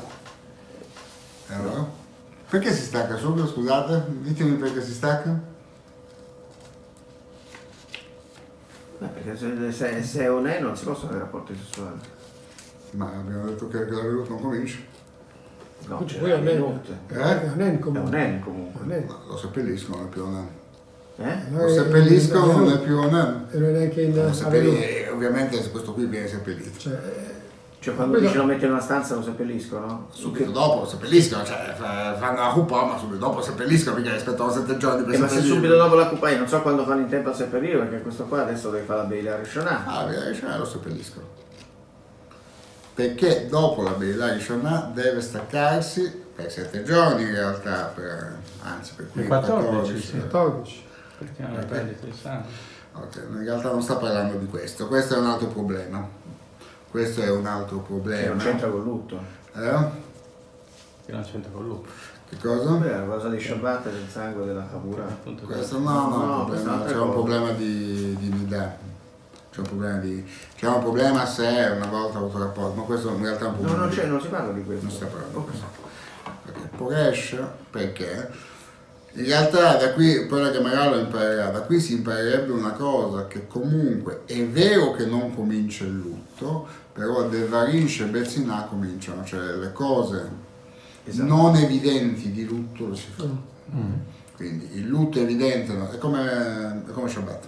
E allora? Perché si stacca subito, scusate? Ditemi perché si stacca? Beh, perché se, se, se è un è non si possono avere rapporti sessuali. Ma abbiamo detto che la venuta non comincia. No, Quindi c'è poi la a me- minuta. Eh? È un N È comunque. un N comunque. Un N. No, lo seppelliscono, non è più un N. Eh? Lo seppelliscono, non è più un N. E non è che in Lo avenuto. seppelli- ovviamente questo qui viene seppellito. Cioè, Cioè quando Quello- dici lo metti in una stanza lo seppelliscono? Subito dopo lo seppelliscono, cioè fa- fanno la cupa, ma subito dopo lo seppelliscono perché aspettano sette giorni per Eh, ma se seppellire. subito dopo la cupa, io non so quando fanno in tempo a seppellire, perché questo qua adesso deve fare la Beila Rishonah. Ah, la Beila lo seppelliscono. Perché dopo la Beila Rishonah deve staccarsi per sette giorni in realtà, per, anzi per Per quattordici, sì. quattordici. Perché è una perdita di sangue. Ok, in realtà non sta parlando di questo, questo è un altro problema. Questo è un altro Che problema. non c'entra col lutto. Eh? Che non c'entra con lui. Che cosa? Beh, la cosa di Shabbat e del sangue della Kabura. Appunto Questo no, no, No, no, questa è problema- un'altra c'è un cosa. problema di, di nidà. C'è un problema di. C'è un problema se una volta ha avuto rapporto, ma questo in realtà è un No, problema. non di- c'è, non si parla di questo. Non sta parlando Ok. di questo. Perché Poresh, perché in realtà da qui, poi la Gemara lo imparerà, da qui si imparerebbe una cosa, che comunque è vero che non comincia il lutto, però Devarim e Bezinah cominciano, cioè le cose Esatto. non evidenti di lutto lo si fa. Mm. Quindi il lutto evidente no? è, come, è come Shabbat.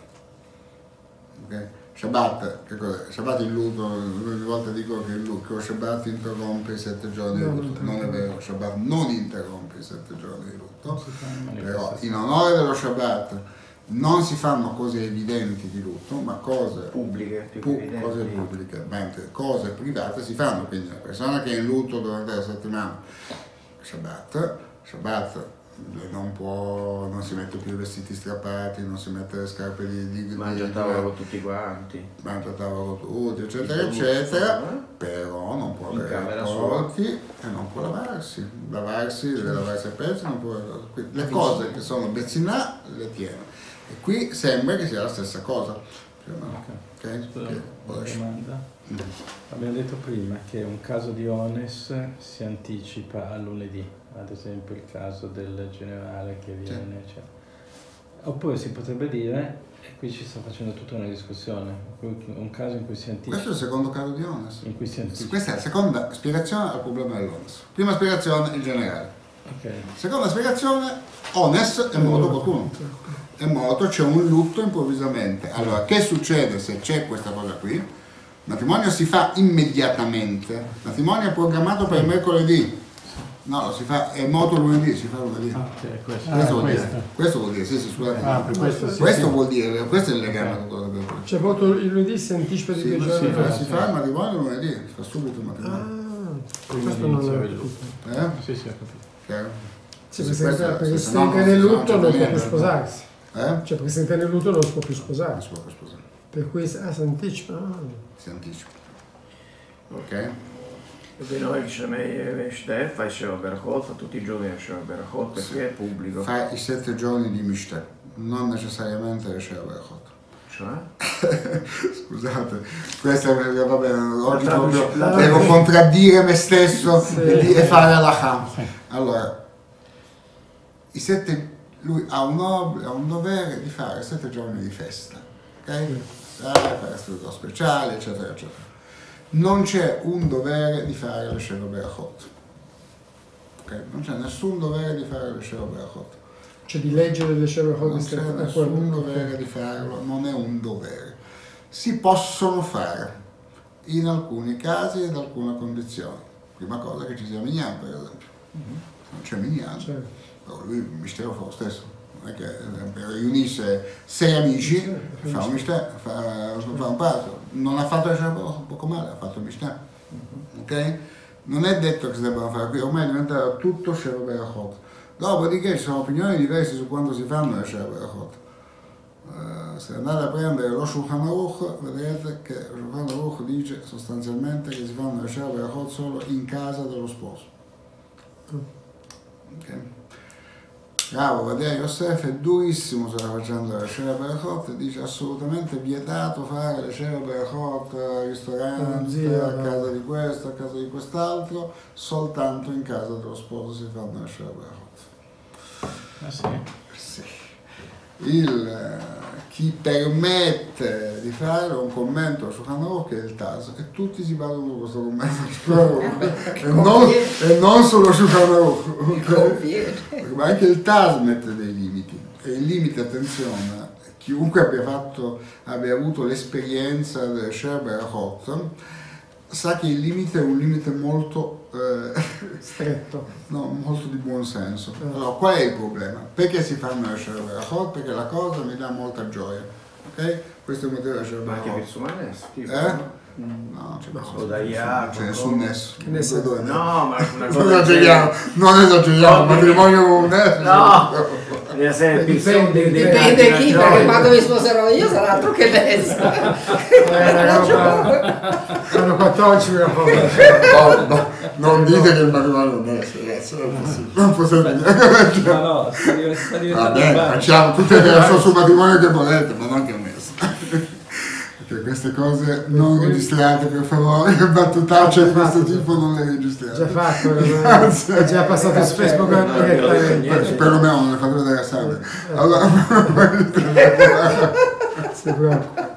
Ok? Shabbat, che cos'è? Shabbat il lutto, ogni volta dico che il lutto, che Shabbat interrompe i sette giorni No, di non lutto, non è interrompe. vero, Shabbat non interrompe i sette giorni di lutto, però Manifestazione. in onore dello Shabbat non si fanno cose evidenti di lutto, ma cose Pubbliche, più pu- che evidenti. cose pubbliche, mentre cose private si fanno, quindi una persona che è in lutto durante la settimana, Shabbat, Shabbat non può, non si mette più i vestiti strappati, non si mette le scarpe di, di, Mangia a di- tavola con tutti quanti. mangia a tavola con tutti, eccetera, Tutto eccetera, tutto, eh? però non può In avere camera rapporti e non può lavarsi, lavarsi, deve lavarsi a pezzi, non può, quindi le cose che sono Bezinah le tiene. E qui sembra che sia la stessa cosa. Cioè, no, ok? Scusa, Che- una domanda. Mm. Abbiamo detto prima che un caso di Ones si anticipa a lunedì, ad esempio il caso del generale che viene, cioè. Oppure si potrebbe dire, e qui ci sta facendo tutta una discussione, un caso in cui si anticipa, Questo è il secondo caso di Ones. in cui si anticipa. Questa è la seconda spiegazione al problema dell'Ones. Prima spiegazione, il generale. Ok, Seconda spiegazione, Ones è morto qualcuno. È morto, c'è un lutto improvvisamente. Allora, che succede se c'è questa cosa qui? Il matrimonio si fa immediatamente. Il matrimonio è programmato per il mercoledì. No, si fa, è morto lunedì, si fa lunedì. ah, ok, questo. Ah, Questo vuol questo. dire, questo vuol dire, sì, sì, scusate. Ah, per questo sì, Questo sì. vuol dire, questo è il legame con quello che Cioè, proprio il lunedì si anticipa di Sì, due ma giorni. si fa, sì. si fa il matrimonio lunedì, si fa subito il Ah, matrimonio. questo non inizio l'avevo il capito. Eh? Sì, sì, ho capito. Chiaro? Sì, Sì, perché, questo- perché se se no non- entra nel se no non lutto c'è non può più niente. sposarsi. Eh? Cioè, perché se entra nel lutto non si può più Non sposare. si può più sposare, Per cui ah, si anticipa. Ah. si anticipa. Ok? Quindi noi Shemei fa il Sheva Berachot, fa tutti i giorni il Sheva Berachot perché è pubblico. Fa i sette giorni di Mishteh, non necessariamente riesce a Berachot. Cioè? Scusate, questo è, va bene, oggi La proprio traduci- la devo traduci- contraddire me stesso Sì. e, di- e fare la Allora, i sette, lui ha un, ob- ha un dovere di fare sette giorni di festa, ok? Eh, fare studio speciali, eccetera, eccetera. Non c'è un dovere di fare le Sheva Berachot. Ok? Non c'è nessun dovere di fare le Sheva Berachot. Cioè di leggere le Sheva Non c'è nessun dovere di farlo, non è un dovere. Si possono fare in alcuni casi ed alcune condizioni. Prima cosa che ci sia Minyan, per esempio. Non c'è Minyan, Cioè, però lui il mistero fa lo stesso. Non è che eh, riunisce sei amici, Sì, fa un mistero, fa, fa un passo. Non ha fatto il Shabbat poco male, ha fatto il mistero. Ok? Non è detto che si debbano fare qui, ormai è diventato tutto Sheva Berachot. Dopodiché ci sono opinioni diverse su quando si fanno le Sheva Berachot. Uh, se andate a prendere lo Shulchan Aruch, vedrete che lo Shulchan Aruch dice sostanzialmente che si fanno le Sheva Berachot solo in casa dello sposo. Ok? Bravo, Vadia Yosef è durissimo sulla faccenda della Sheva Berachot, dice assolutamente vietato fare le Sheva Berachot al ristorante, Zia, a no. casa di questo, a casa di quest'altro, soltanto in casa dello sposo si fanno le Sheva Berachot. Ah sì? Sì. Il, eh, ti permette di fare un commento su Hanoch che è il Taz e tutti si basano su questo commento su Hanoch e, non, e non solo su Hanoch, ma anche il Taz mette dei limiti e il limite, attenzione, chiunque abbia fatto abbia avuto l'esperienza del Sher Hot sa che il limite è un limite molto eh, Stretto. no, molto di buon senso. Allora, qual è il problema? Perché si fanno le Sher? Perché la cosa mi dà molta gioia, ok? Questo è il motivo della Sher. Ma anche per Sumanes? Eh? No, c'è O da Iacopo. c'è nessun nesso. Che ne sa- Dove- No, ma una non cosa... esageriamo, non esageriamo, No, matrimonio con un nesso. No! Deve essere più Dipende, soldi dei Dipende tanti chi, ragioni. perché quando mi sposerò io sarà altro che Nessa. Eh, una roba- Hanno quattordici una No, no, non dite che il matrimonio è un nesso, ragazzi, non è possibile. Non possibile dire. No, no, sta div- sta Va diventando bene, bar. facciamo tutte le cose sul matrimonio che volete, ma non che un nesso. Perché queste cose non registrate, per favore, battutacce di questo tipo non le registrate. già fatto, ormai. È già passato su Facebook direttamente. Per- Perlomeno non le fate vedere a Sandra. Allora, Si preoccupa.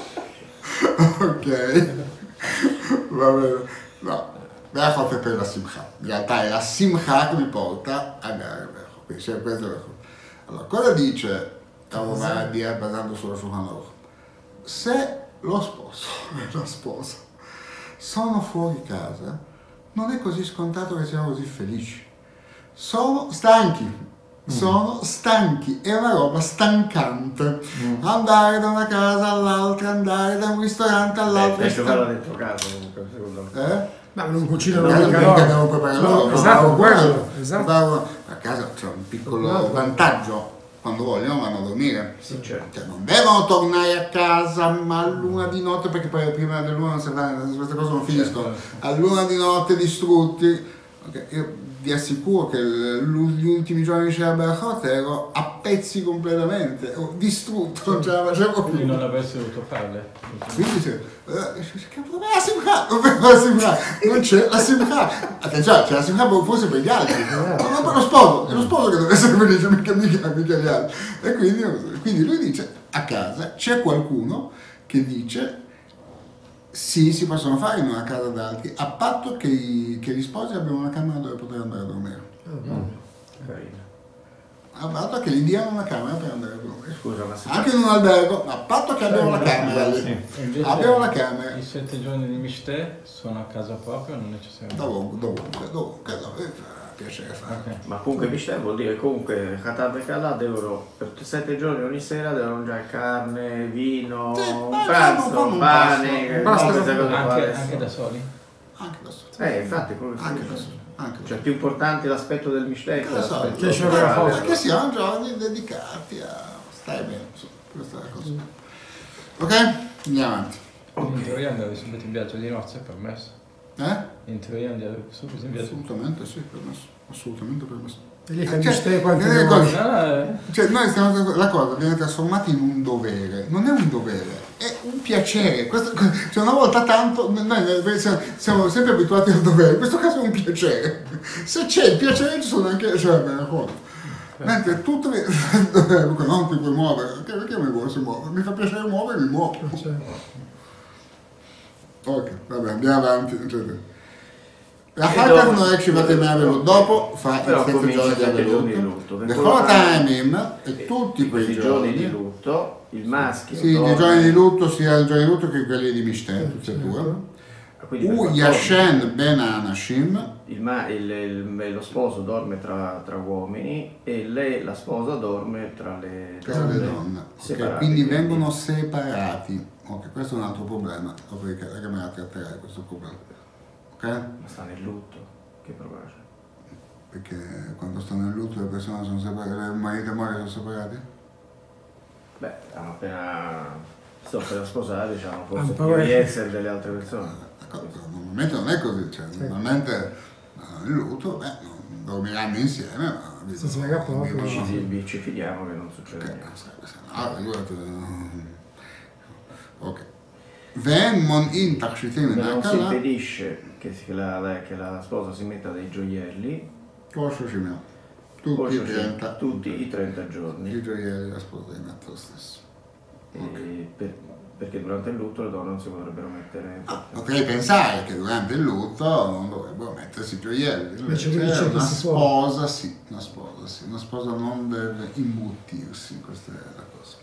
ok, va bene. No, Berachot è per la Simcha. In realtà è la Simcha che mi porta a dare Berachot. Quindi c'è questo Berachot. Allora, cosa dice Avovadia basando solo su Hanoch? Se lo sposo e la sposa sono fuori casa, non è così scontato che siamo così felici. Sono stanchi. Sono stanchi, è una roba stancante. Andare da una casa all'altra, andare da un ristorante all'altro. Eh, è giocare stan- dentro casa comunque, secondo me. Eh? Ma non cucinano A casa mica perché devono loro. preparare No, loro. esatto, Ma- quello, esatto. ma- A casa c'è un piccolo No. vantaggio. Quando vogliono vanno a dormire. Sì, certo. Cioè, non devono tornare a casa ma a luna di notte, perché poi prima dell'una non si fa, queste cose non finiscono. A luna di notte distrutti. Ok, io vi assicuro che l- gli ultimi giorni di Shea Berachot ero a pezzi completamente, ero distrutto, non ce la facevo Quindi più. non avresti dovuto farle. Quindi sì, eh, che problema la Simcha? Dov'è la Simcha? Non c'è la Simcha. Attenzione, c'è la Simcha forse per gli altri, ma non per lo sposo, è lo sposo che deve essere felice, mica, mica, mica gli altri. E quindi, quindi lui dice, a casa c'è qualcuno che dice sì, si possono fare in una casa d'altri, a patto che, i- che gli sposi abbiano una camera dove poter andare a dormire. Carino. A patto che gli diano una camera per andare a dormire. Scusa, ma se... Anche in un albergo, a patto che abbiano la camera lì. E invece Abbiamo la camera. I sette giorni di Mishte sono a casa propria o non necessariamente? Dovunque, dovunque, dovunque, dovunque, fa piacere fare. Ok. Ma comunque Mishter vuol dire comunque Khatat e Kala devono per sette giorni ogni sera devono mangiare carne, vino, Sì, un ma pranzo, fanno un pane, pasto. che- Basta, no, queste cose qua Anche, adesso. anche da soli? Anche da solo. Eh, infatti, quello che Anche sto da dicendo. solo. Anche da Cioè solo. più importante l'aspetto del Mishter Che lo so, l'aspetto che del c'è Khatat. vera cosa. perché siano giorni dedicati a stai bene, insomma, questa è la cosa. Ok? Andiamo avanti. In teoria andare subito in viaggio di nozze è permesso. Eh? In teoria andare subito in viaggio. Assolutamente sì, permesso. Assolutamente permesso. E lì Eh, fai cioè, stai quanti vedi le ne cose- vuoi. No, no, eh. Cioè, noi stiamo, la cosa viene trasformata in un dovere, non è un dovere, è un piacere. Questo, cioè, una volta tanto, noi siamo, siamo sempre abituati al dovere, in questo caso è un piacere. Se c'è il piacere ci sono anche, cioè, bene, conto. Mentre tutto mi, non ti puoi muovere, perché, perché mi vuoi si muove? Mi fa piacere muovere, mi muovo. Cioè, Ok, vabbè, andiamo avanti. Cioè, la E fatta dopo- non è che va a tenerlo dopo, fa i Però sette cominci giorni i sette di giorni di lutto. lutto. The Cholotaimim e tutti in quei questi giorni di lutto, il maschio Sì, i dorme- giorni di lutto, sia i giorni di lutto che quelli di Mishten, tutti e due. quindi per U quattordici, Yashen Ben Anashim, il ma- il- il- lo sposo dorme tra, tra uomini e lei, la sposa, dorme tra le tra le donne. Ok, separati, quindi vengono separati. Ok, questo è un altro problema. Dopo che la camera tratterà questo problema. Ok? Ma sta nel lutto, che problema c'è? Perché quando stanno in lutto le persone sono separate, il marito e moglie sono separati? Beh, hanno appena sto per sposare, diciamo, forse Un po' più è- di essere delle altre persone. D'accordo, normalmente non è così, cioè, normalmente eh, in lutto, beh, non dormiranno insieme, ma Si sveglia poco. vivono- Ci, ci, ci fidiamo che non succede Ok, niente. no, figurati, ok. Ven mon in takshitim Ma non si nakala, impedisce che, si- che la, la- che la sposa si metta dei gioielli kosho shimeo. Tutti poi i trenta, tutti i trenta giorni. i gioielli la sposa di metto lo stesso. E per, perché durante il lutto le donne non si potrebbero mettere... Ah, potrei pensare che durante il lutto non dovrebbero mettersi gioielli, Invece invece lui dice che una si può. sposa sì, una sposa sì, una sposa non deve imbuttirsi, questa è la cosa.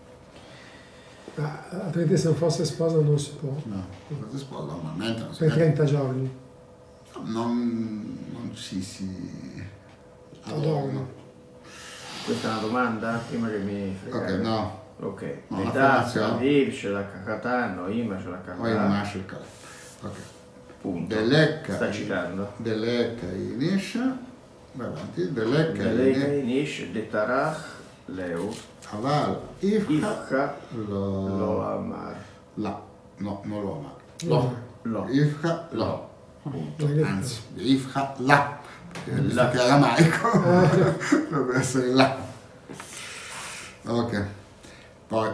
Ah, altrimenti se non fosse sposa non si può. No, questa sposa normalmente non si Per mette. trenta giorni. Non, non ci si Adorno. Questa è una domanda? Prima che mi Ok, fregate. no. Ok. No, la L'età, formazione. il ce la cacatano, ima ce la Poi cacatano. nasce il caso. Ok. Punto. Delecca. Sta citando. Delecca inisce. Vai avanti. Delecca Delega inisce. inish de tarach leu Aval. Ifka. ifka lo Lo. amar. La. No, non lo ama. No. Lo. Ifka. Lo. Punto. Anzi, Ifka. La. Perché visto che è aramaico. Dovrebbe essere la. Ok. Poi.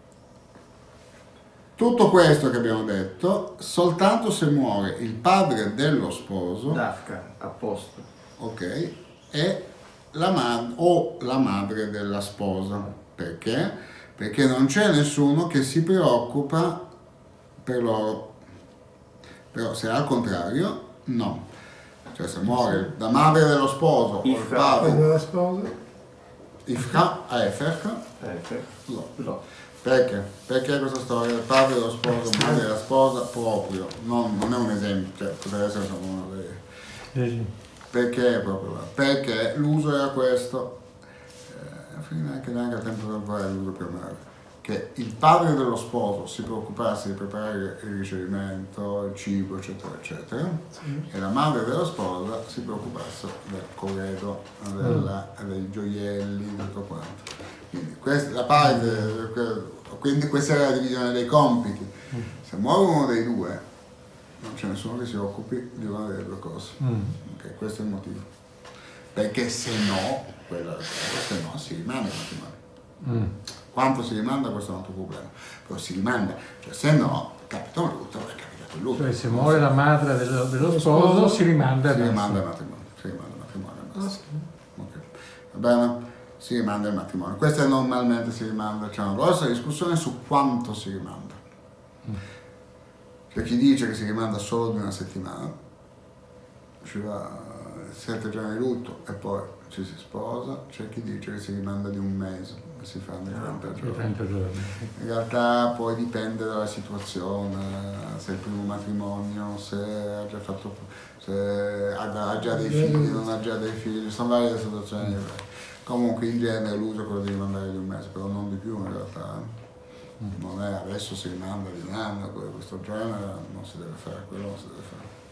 Tutto questo che abbiamo detto, soltanto se muore il padre dello sposo, Dafka, a posto. ok, e la mad- o la madre della sposa. Perché? Perché non c'è nessuno che si preoccupa per loro. Però se è al contrario, no. Cioè se muore la madre dello sposo o il Ifka. Poi padre, della sposa. Ifka, Eferka, Ecco. lo. Lo. Perché? Perché questa storia del padre dello sposo, madre della sposa, proprio, non, non è un esempio, cioè potrebbe essere solo uno dei... Sì, sì. Perché proprio là? Perché l'uso era questo, eh, fino anche neanche al tempo temporale l'uso più o meno, che il padre dello sposo si preoccupasse di preparare il ricevimento, il cibo, eccetera, eccetera, e la madre della sposa si preoccupasse del corredo, della, dei gioielli, di tutto quanto. Quindi, questa, la parte, quindi questa è la divisione dei compiti. Se muore uno dei due, non c'è nessuno che si occupi di una delle due cose. Mm. Ok, questo è il motivo. Perché se no, quella, se no si rimanda il matrimonio. Mm. Quanto si rimanda questo è un altro problema. Però si rimanda, cioè se no, capita un lutto, è capitato il lutto. Cioè se muore la madre dello, dello sposo si rimanda si al rimanda il massimo. matrimonio. Si rimanda il matrimonio al Ah, massimo. sì. Ok. Va bene? Si rimanda il matrimonio. Questa è normalmente si rimanda, c'è una grossa discussione su quanto si rimanda. C'è chi dice che si rimanda solo di una settimana, ci va sette giorni di lutto e poi ci si sposa, c'è chi dice che si rimanda di un mese, che si fanno i trenta Sì, giorni. trenta giorni. In realtà poi dipende dalla situazione, se è il primo matrimonio, se ha già fatto, se ha ha già dei figli, non ha già dei figli, sono varie situazioni diverse. Comunque in genere l'uso è quello di rimandare di un mese, però non di più in realtà. Non è adesso si rimanda di un anno, questo genere non si deve fare, quello non si deve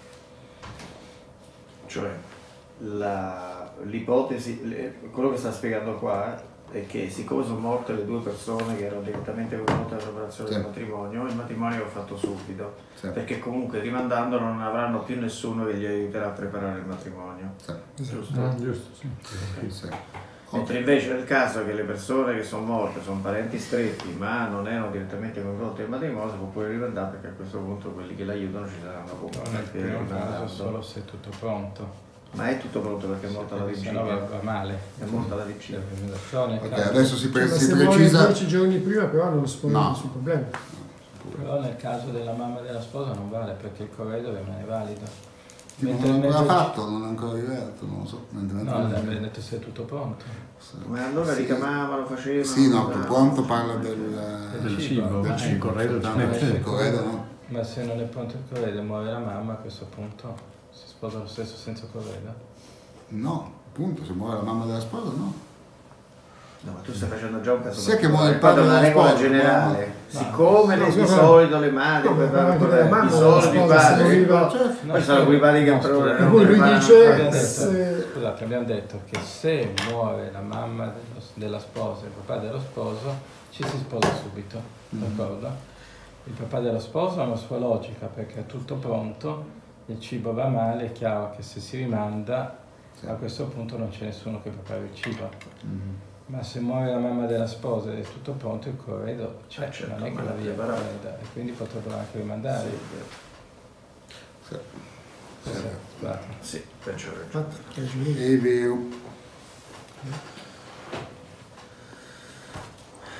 fare. Cioè, la- l'ipotesi, le- quello che sta spiegando qua è che siccome sono morte le due persone che erano direttamente coinvolte nella preparazione Sì. del matrimonio, il matrimonio va fatto subito, Sì. perché comunque rimandando non avranno più nessuno che gli aiuterà a preparare il matrimonio. Sì. Giusto? Ah, giusto, sì. Sì. Mentre invece nel caso che le persone che sono morte sono parenti stretti ma non erano direttamente coinvolti nel matrimonio, si può pure rimandare perché a questo punto quelli che l'aiutano ci saranno Nel comunque primo caso solo se è tutto pronto. Ma è tutto pronto perché è morta la Perché se no va, vigilia. va male. È morta la C'è vigilia. la presentazione. Ok, caso- adesso si, pre- Cioè, ma si se muore precisa. dieci giorni prima però non si pone No. nessun problema. Però nel caso della mamma della sposa non vale perché il corredo rimane valido. Tipo, Mentre non invece- l'ha fatto, non è ancora arrivato, non lo so. mentre- No, mentre- abbiamo detto se è tutto pronto. Sì. Ma allora Sì. ricamavano, facevano. Sì, no, ma- il pronto parla del, Del cibo, del ma cibo, il corredo soltanto ci mette- il corredo no. Ma se non è pronto il corredo e muore la mamma, a questo punto si sposa lo stesso senza corredo? No, appunto, se muore la mamma della sposa no. No, ma tu stai facendo già un caso. Sì, che muore il Poi padre è una della regola sposa, generale. no. Siccome No, le- di scusa. solito le madri No, ma preparano anche il della corredo, mamma di della solito i sposa, se padri. arriva- ecco. Poi sono quei padri che No, però scusa. Per cui lui preparano- dice- Abbiamo detto, se- scusate, abbiamo detto che se muore la mamma dello- della sposa e il papà dello sposo, ci si sposa subito, d'accordo? Il papà dello sposo ha una sua logica perché è tutto pronto, il cibo va male, è chiaro che se si rimanda Sì. a questo punto non c'è nessuno che prepara il cibo. Mhm. Ma se muore la mamma della sposa ed è tutto pronto, il corredo c'è, Eh, certo, non è che ma la la via prepara- correda, e quindi potrebbero anche rimandare. Sì. Sì, scusate. Sì, penso che ragione. Infatti, è giusto. È vero.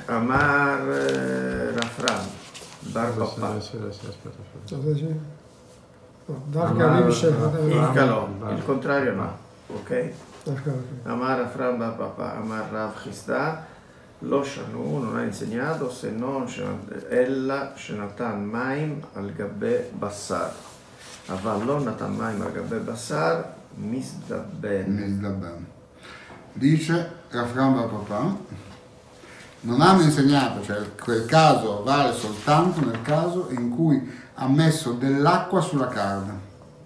Amar eh, Rafram, Bar Papa. Sì, sì, sì, aspetta, aspetta. Cosa dice? No, Dar Amar- Karim Shel Il Amar- calò, il contrario no. Ok? Dar Karim. Amar Rafram Bar Papa, Amar Rav Chisda, lo Shanu non ha insegnato se non Ella Shenatan Maim al Gabbe Bassar. Aval lo Natan Maim al Gabbe Bassar, Misdabben. Misdabben. Dice Rafram Bar Papa, non hanno insegnato, cioè quel caso vale soltanto nel caso in cui ha messo dell'acqua sulla carne,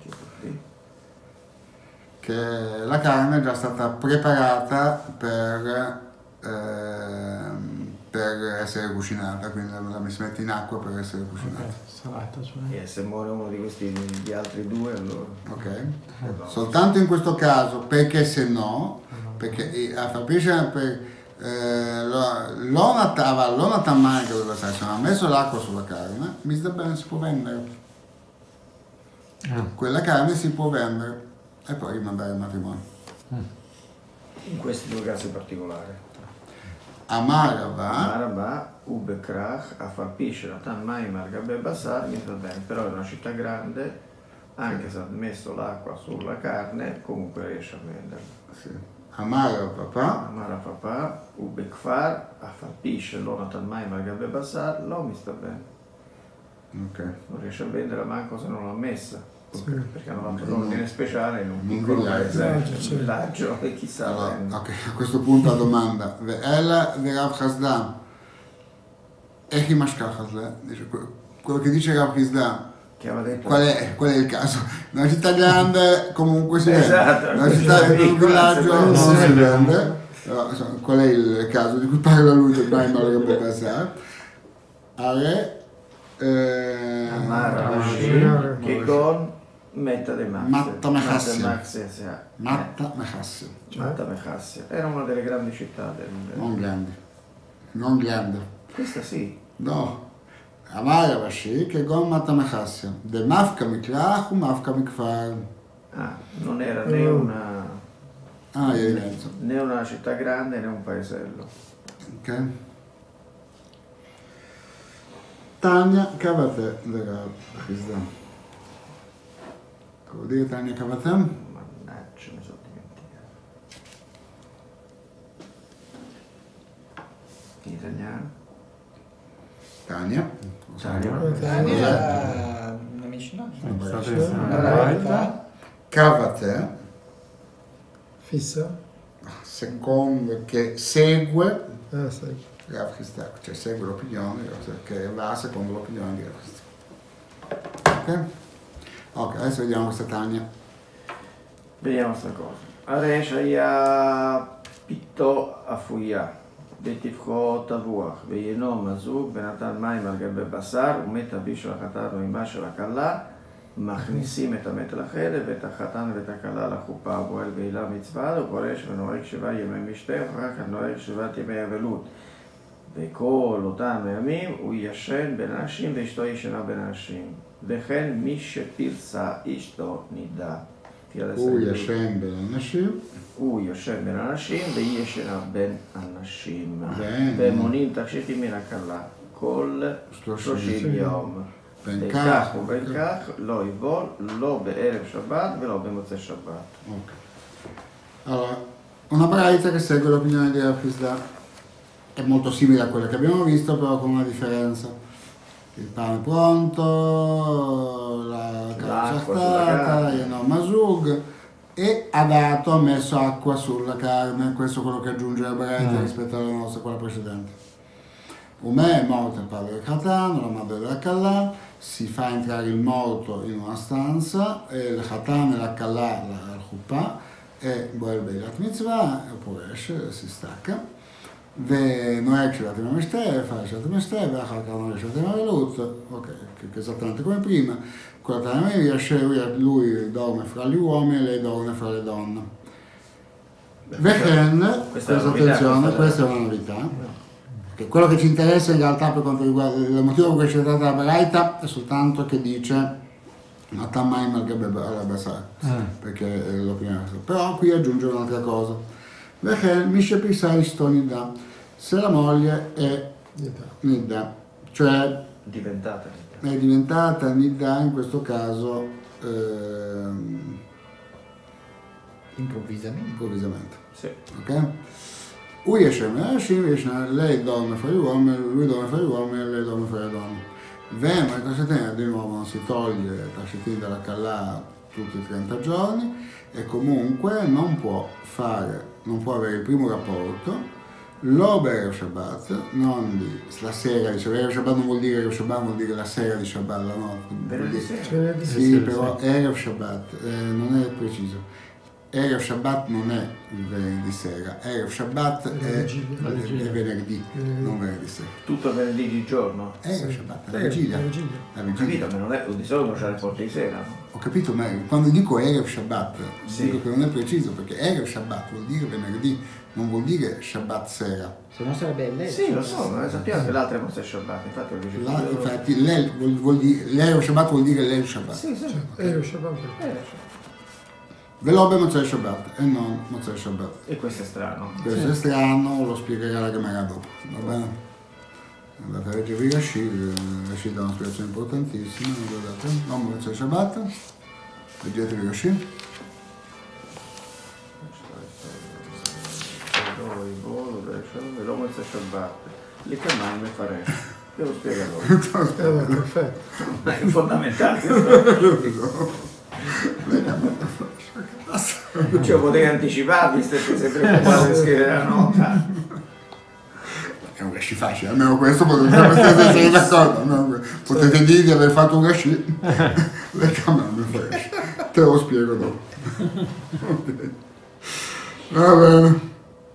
che la carne è già stata preparata per, ehm, per essere cucinata, quindi la si mette in acqua per essere cucinata. Salata, cioè. E se muore uno di questi, gli altri due, allora... Ok? Soltanto in questo caso, perché se no, perché a far pesce per l'onata l'onata mai che doveva stare, se non ha messo l'acqua sulla carne, mi sta bene, si può vendere. Quella carne si può vendere e poi rimandare al matrimonio. In questi due casi particolari. Amara va, Araba, Ubekrach, a far pisce, Natan Maim al Gabbe Bassar, mi sta bene, però è una città grande, anche se ha messo l'acqua sulla carne, comunque riesce a venderla. sì. Amara papà, Amara papà, Ubekfar, a far pisce, lo Natan Maim al Gabbe Bassar, lo mi sta bene. ok. Non riesce a venderla manco se non l'ha messa. Sì. Perché hanno fatto un ordine speciale in un In un piccolo villaggio. paese, Sì. un villaggio, e chissà. Allora, vende. ok, a questo punto la domanda, Ve'ela de Rav Chazda, Echi Mashkachazle, dice, quello che dice Rav Chazda, Che aveva detto. qual è, qual è il caso? Una città grande comunque si vende, Esatto, una città in un piccola, villaggio se non non si si vende. Allora, insomma, qual è il caso di cui parla lui del Baim al Gabbe Bassar? Are eh, Amara Amara. che con Metta de Maxia. Matta Mechassia. Maxia, sì. Matta Mechassia, Eh, Matta Mechassia. Era una delle grandi città del... non grande, non grande, Questa sì. no. Amara Vashi che con Matta Mechassia, de Mafka Miklach u Mafka Mikfar. Ah, non era né una, Ah, io in mezzo, né una città grande né un paesello. ok? Tania Kavate della Chizda. Vuol dire Tania Kavate? Mannaggia, mi sono dimenticato. In italiano? Tania. Tania. Tania, una vicina. State Beh, Braita, Kavate, Fissa? secondo che segue Eh, sai. Rav Chizda, cioè segue l'opinione, che va secondo l'opinione di Rav Chizda. Ok? Ok, adesso vediamo questa Tania. Vediamo sta cosa. Aresh היה פיתו אפויה, בתבחו תבוח, ויינו מזוג, ונתן מים על גבי בשר, ומת אבי של החתן או אמה של הכלה, מכניסים את המת אל החדר, ואת החתן ואת הכלה לחופה, ובועל בעילה מצווה, ופורש ונוהג שבעה ימי משתה, ואחר כך נוהג שבעת ימי אבלות. וכל אותם הימים הוא ישן בין אנשים, ואשתו ישנה בין אנשים. וכן מי שפרסה אשתו נידה. הוא ישן בין אנשים. הוא יושב בין אנשים והיא ישנה בין אנשים. כן. ומונים תכשיטים מן הכלה כל שלושים שלושים יום. בין וכך כך ובין כך לא יבול, לא בערב שבת ולא במוצאי שבת. Ok. Allora, una braita che segue l'opinione di Rav Chizda è molto simile a quella che abbiamo visto, però con una differenza. Il pane pronto, la carne L'acqua sulla saltata, carne. il no masug, e ha dato, ha messo acqua sulla carne, questo è quello che aggiunge la braita rispetto alla nostra, quella precedente. Umè è morto il padre del Khatan, la madre della Kalla, si fa entrare il morto in una stanza, e il Khatan e la Kalla, la al Chuppah, e Boel Beilat Mitzvah, oppure esce, si stacca. ונוהג שבעת ימי משתה, fa שבעת ימי משתה, ואחר כך נוהג שבעת ימי אבלות, ok, che esattamente come prima, quella lui dorme fra gli uomini e lei dorme fra le donne. Vehen, questa attenzione, questa è una novità, che quello che ci interessa in realtà per quanto riguarda il motivo per cui c'è stata la Baraita è soltanto che dice Atamaim al Gabbe al Basar, perché è l'opinione, però qui aggiunge un'altra cosa. וכן, מי שפרסה אשתו נידה, se la moglie è nidda, cioè Diventata. è diventata nidda in questo caso ehm, Improvvisamente. improvvisamente. Sì. Ok? Lui esce, lei dorme fra gli uomini, lui dorme fra gli uomini e lei dorme fra le donne. Vengono i tascetini, di nuovo non si toglie i tascetini dalla callà tutti i trenta giorni e comunque non può fare, non può avere il primo rapporto, lo Erev Shabbat, non di, la sera di Shabbat. Erev Shabbat non vuol dire Erev Shabbat, vuol dire la sera di Shabbat, la notte. Venerdì sera. Venerdì Sì, sì, però sì. Erev Shabbat eh, non è preciso. Erev Shabbat non è il venerdì sera, Erev Shabbat La è, vigilia. La vigilia. è venerdì, Venerdì. non venerdì sera. Tutto venerdì di giorno. Erev Shabbat, la Eh, vigilia. la vigilia. La Ho vigilia. capito, ma non è, di solito c'è le porte di sera, no? Ho capito, ma quando dico Erev Shabbat, Sì. dico che non è preciso, perché Erev Shabbat vuol dire venerdì, non vuol dire Shabbat sera. Se no sarebbe lei. Sì, lo so, ma sappiamo che l'altra è Mosè Shabbat, infatti lo dice La, tutto. infatti, l'el vuol, vuol dire, l'Erev Shabbat vuol dire l'El Shabbat. Sì, sì. Eh, lo Shabbat. Eh, Velobe Motzei Shabbat e non Motzei Shabbat. e questo è strano. Questo è strano, lo spiegherà la Gemara dopo, va bene? Andate a leggervi Rashi, Rashi dà una spiegazione importantissima, guardate, non Motzei Shabbat, leggetevi Rashi. L'uomo è Shabbat, le canali mi farei. Io lo spiego a loro. Eh, perfetto. Ma è fondamentale questo. Cioè, potevi anticiparvi, state sempre preoccupati di scrivere la nota. È un Rashi facile, almeno questo potete essere d'accordo, no? Potete dire di aver fatto un Rashi, le camere mi fa Rashi, te lo spiego dopo. Ok. Va bene.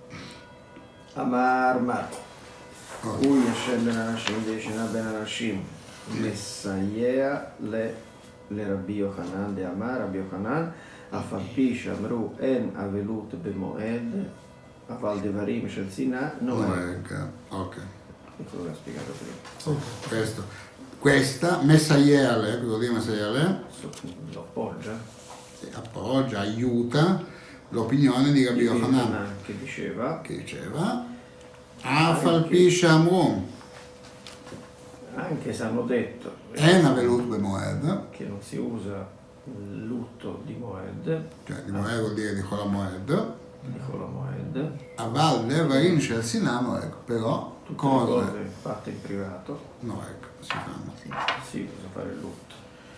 Amar Mar. Ui Hashem ben Anashim, Yeshena ben Anashim. Messayea le le Rabbi Yochanan de Amar, Rabbi Yochanan, Afalpi Shamru en Avelut bemoed, Aval Devarim Shel Sina, no è. Ok, E quello che ha spiegato prima. questo. Questa, Messaiale, cosa vuol dire Messaiale? Lo appoggia. Appoggia, aiuta l'opinione di Rabbi Yochanan, Che diceva che diceva Afalpi Shamru anche se hanno detto en Avelut bemoed, che non si usa il lutto di Moed, cioè di Moed vuol dire di Chola Moed, di Chola Moed, Aval Devarim Shel Sinano, ecco, però tutte le cose, cose fatte in privato no ecco, si fanno. si usa fare il lutto.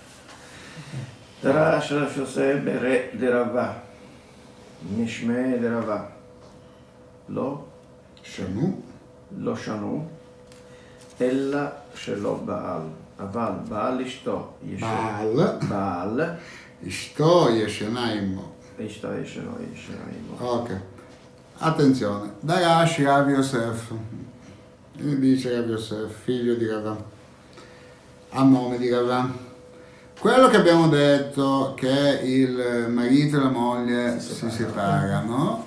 Darash Yosef Bere de Ravà, Nishme de Ravà, Lo Shanu, Lo Shanu, Ella Shelo Baal, Aval Baal Ishto, Baal, Baal, Ishto Yeshenaimo. Ishto Yesheno Yeshenaimo. Ok, attenzione, Darash Rav Yosef, dice Rav Yosef, figlio di Ravà, a nome di Ravà. Quello che abbiamo detto che il marito e la moglie si, si separano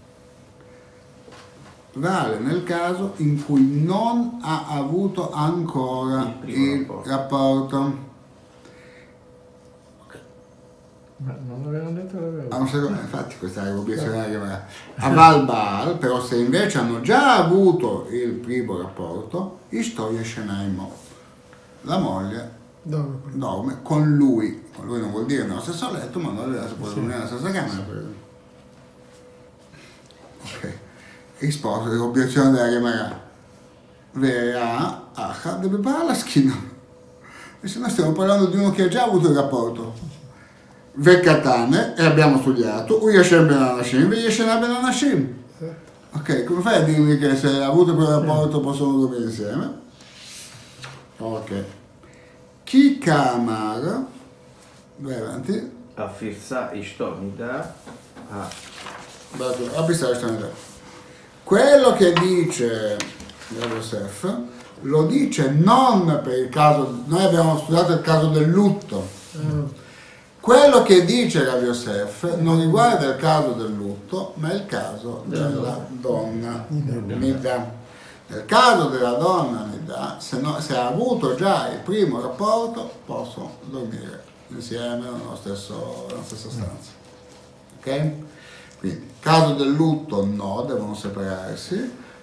vale nel caso in cui non ha avuto ancora Il primo il rapporto. rapporto. Ma non avevano detto la Ah, verità. un secondo, infatti questa è l'obiezione che va. A Val Baal, però se invece hanno già avuto il primo rapporto, Ishtoya Shenaimo, la moglie Dove? dorme con lui, con lui non vuol dire nello stesso letto, ma non si può dormire nella stessa camera. Ok, risposta dell'obiezione della Gemara. Vera, Acha, deve parlare la schina. E se noi stiamo parlando di uno che ha già avuto il rapporto. Vekatane, e abbiamo studiato, Uyashem ben Anashim, Veyeshena ben Anashim. Ok, come fai a dirmi che se ha avuto quel rapporto possono dormire insieme? Ok. Chi Kamar, vai avanti, Affirza Ishto Nida, ah, quello che dice Yosef lo dice non per il caso, noi abbiamo studiato il caso del lutto. Quello che dice Rav Yosef non riguarda il caso del lutto, ma il caso della donna Nida. Nel caso della donna Nida, se, no, se ha avuto già il primo rapporto, possono dormire insieme nello stesso, nella stessa stanza. Ok? Quindi, caso del lutto no, devono separarsi.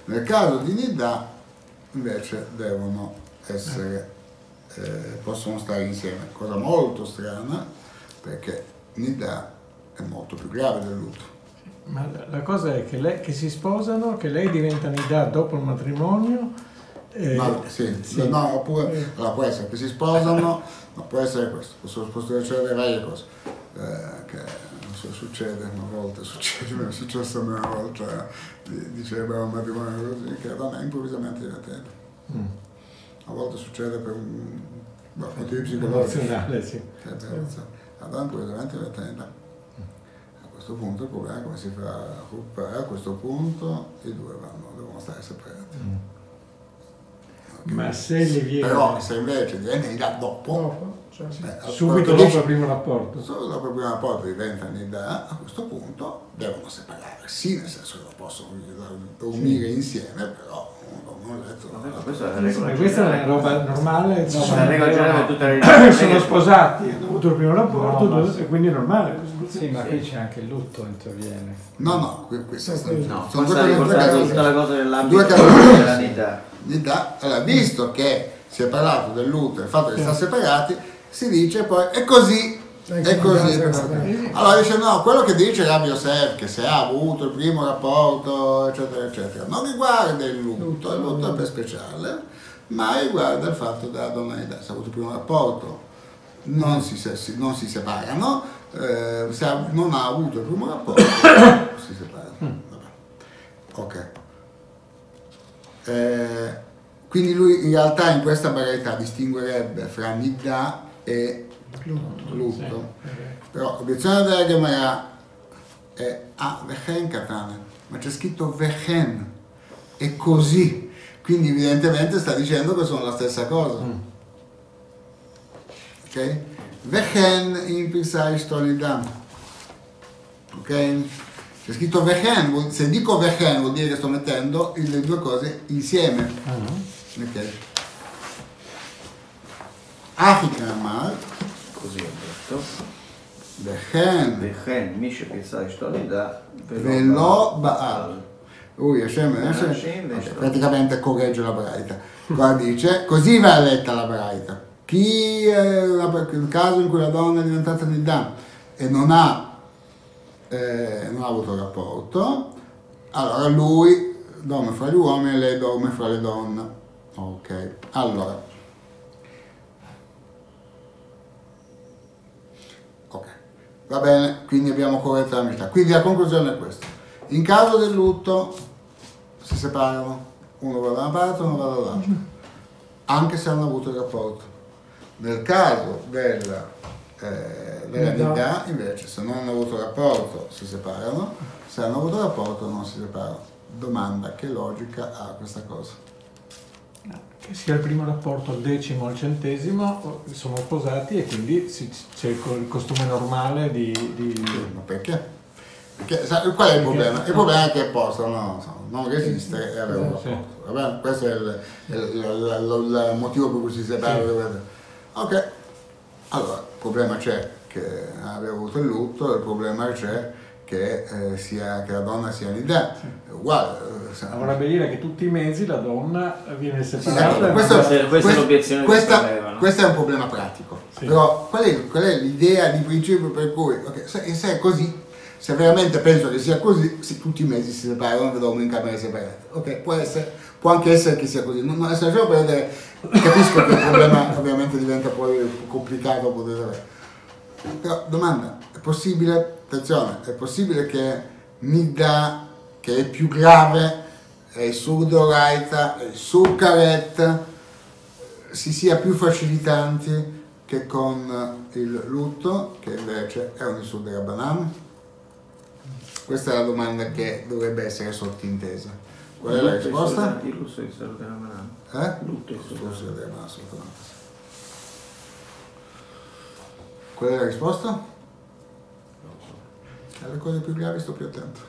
Nel caso di Nidda invece devono essere, eh, possono stare insieme, cosa molto strana perché Nidda è molto più grave del lutto. Ma la, la cosa è che, lei, che si sposano, che lei diventa Nidda dopo il matrimonio. Eh, No, sì, sì. no, oppure allora, può essere che si sposano, ma può essere questo, possono succedere varie cose. Eh, che non so, succede una volta, succede, mi è successo una volta, diceva un matrimonio così, che la donna improvvisamente diventa Nidda. Mm. A volte succede per un boh, motivi psicologici. Emozionale, sì. Cioè, per- la donna improvvisamente diventa Nidda. A questo punto il problema è come si fa a recuperare, a questo punto i due vanno, devono stare separati. Mm. Ma se gli viene Però se invece diventa Nidda dopo, Dopo, cioè, sì. eh, subito quello che dopo dici- il primo rapporto, solo dopo il primo rapporto diventa Nidda, a questo punto devono separarsi, nel senso che non possono dormire insieme, però non dormono a letto. Vabbè, ma questa è la ma regola questa è una generale. roba normale, No, sono, ma la regola generale per tutte le sono sposati, hanno avuto il primo rapporto, No, ma due- sì. e quindi è normale. Sì, ma qui c'è anche il lutto interviene. No, no, que- queste Sì, sono, sì. No, sono basta due cose ricordare diverse. tutta la cosa Due nell'ambito categorie. della Nidda. Nidda, allora, visto che si è parlato del lutto e del fatto che sta separati, si dice poi è così, è così. Allora dice no, quello che dice Rabbi Yosef, che se ha avuto il primo rapporto, eccetera, eccetera, non riguarda il lutto, il lutto è per speciale, ma riguarda il fatto della donna Nidda, se ha avuto il primo rapporto, non si, se- non si separano, eh, se ha- non ha avuto il primo rapporto, si separano. Vabbè. Ok. Eh, quindi lui in realtà in questa varietà distinguerebbe fra Nidda e lutto. Però l'obiezione della Gemara è ah, Vechen Katane, ma c'è scritto Vechen, è così. Quindi evidentemente sta dicendo che sono la stessa cosa. Ok? Vechen in Pisai Stolidam. Ok? C'è scritto Vechen, vuol- se dico Vechen vuol dire che sto mettendo le due cose insieme. Ok? Achikramar, Così ho detto. Vechen, וכן מי שפיצה אשתו נידה Velo Baal. Ui, Hashem, Hashem. Hashem, Ok, Hashem. praticamente corregge la Braita. Qua dice, così va letta la Braita. Chi è la- il caso in cui la donna è diventata Nidda e non ha, eh, non ha avuto rapporto, allora lui dorme fra gli uomini e lei dorme fra le donne. Ok, allora. Ok, va bene, quindi abbiamo corretto la metà. Quindi la conclusione è questa. In caso del lutto si separano, uno va da una parte e uno va dall'altra, anche se hanno avuto il rapporto. Nel caso della, eh, della Nidda. Nidda, invece, se non hanno avuto rapporto si separano, se hanno avuto rapporto non si separano. Domanda, che logica ha questa cosa? Che sia il primo rapporto al decimo o al centesimo, sono sposati e quindi si- c'è il co- il costume normale di... di- Ma perché? Perché sa, qual è il problema? Il problema è che possono insomma, non resistere e avere un Sì. rapporto. Va bene? Questo è il, il- il- il- il motivo per cui si separano. Ok, allora il problema c'è che abbia avuto il lutto, il problema c'è che, eh, sia, che la donna sia Nidda. È uguale. eh, se- Vorrebbe dire che tutti i mesi la donna viene Sì, separata. d'accordo, e questo- non- Questa è- questa è l'obiezione che questa, sollevano. questo è un problema pratico. Sì. Però qual è, qual è l'idea di principio per cui, ok, se, se è così, se veramente penso che sia così, sì, tutti i mesi si separano e dormono in camere separate. Ok, può essere, può anche essere che sia così. Non, non essere solo per vedere, capisco che il problema ovviamente diventa poi complicato potete avere. Però domanda, è possibile, attenzione, è possibile che Nidda, che è più grave, è il Surdoraita, è il Surkaret, si sia più facilitanti che con il lutto, che invece è un Isur Rabbanan? Questa è la domanda che dovrebbe essere sottintesa. Qual è la risposta? Il lusso di salute della banana. Eh? Lutto di Isur salute. Rabbanan, assolutamente. Qual è la risposta? Alle cose più gravi sto più attento.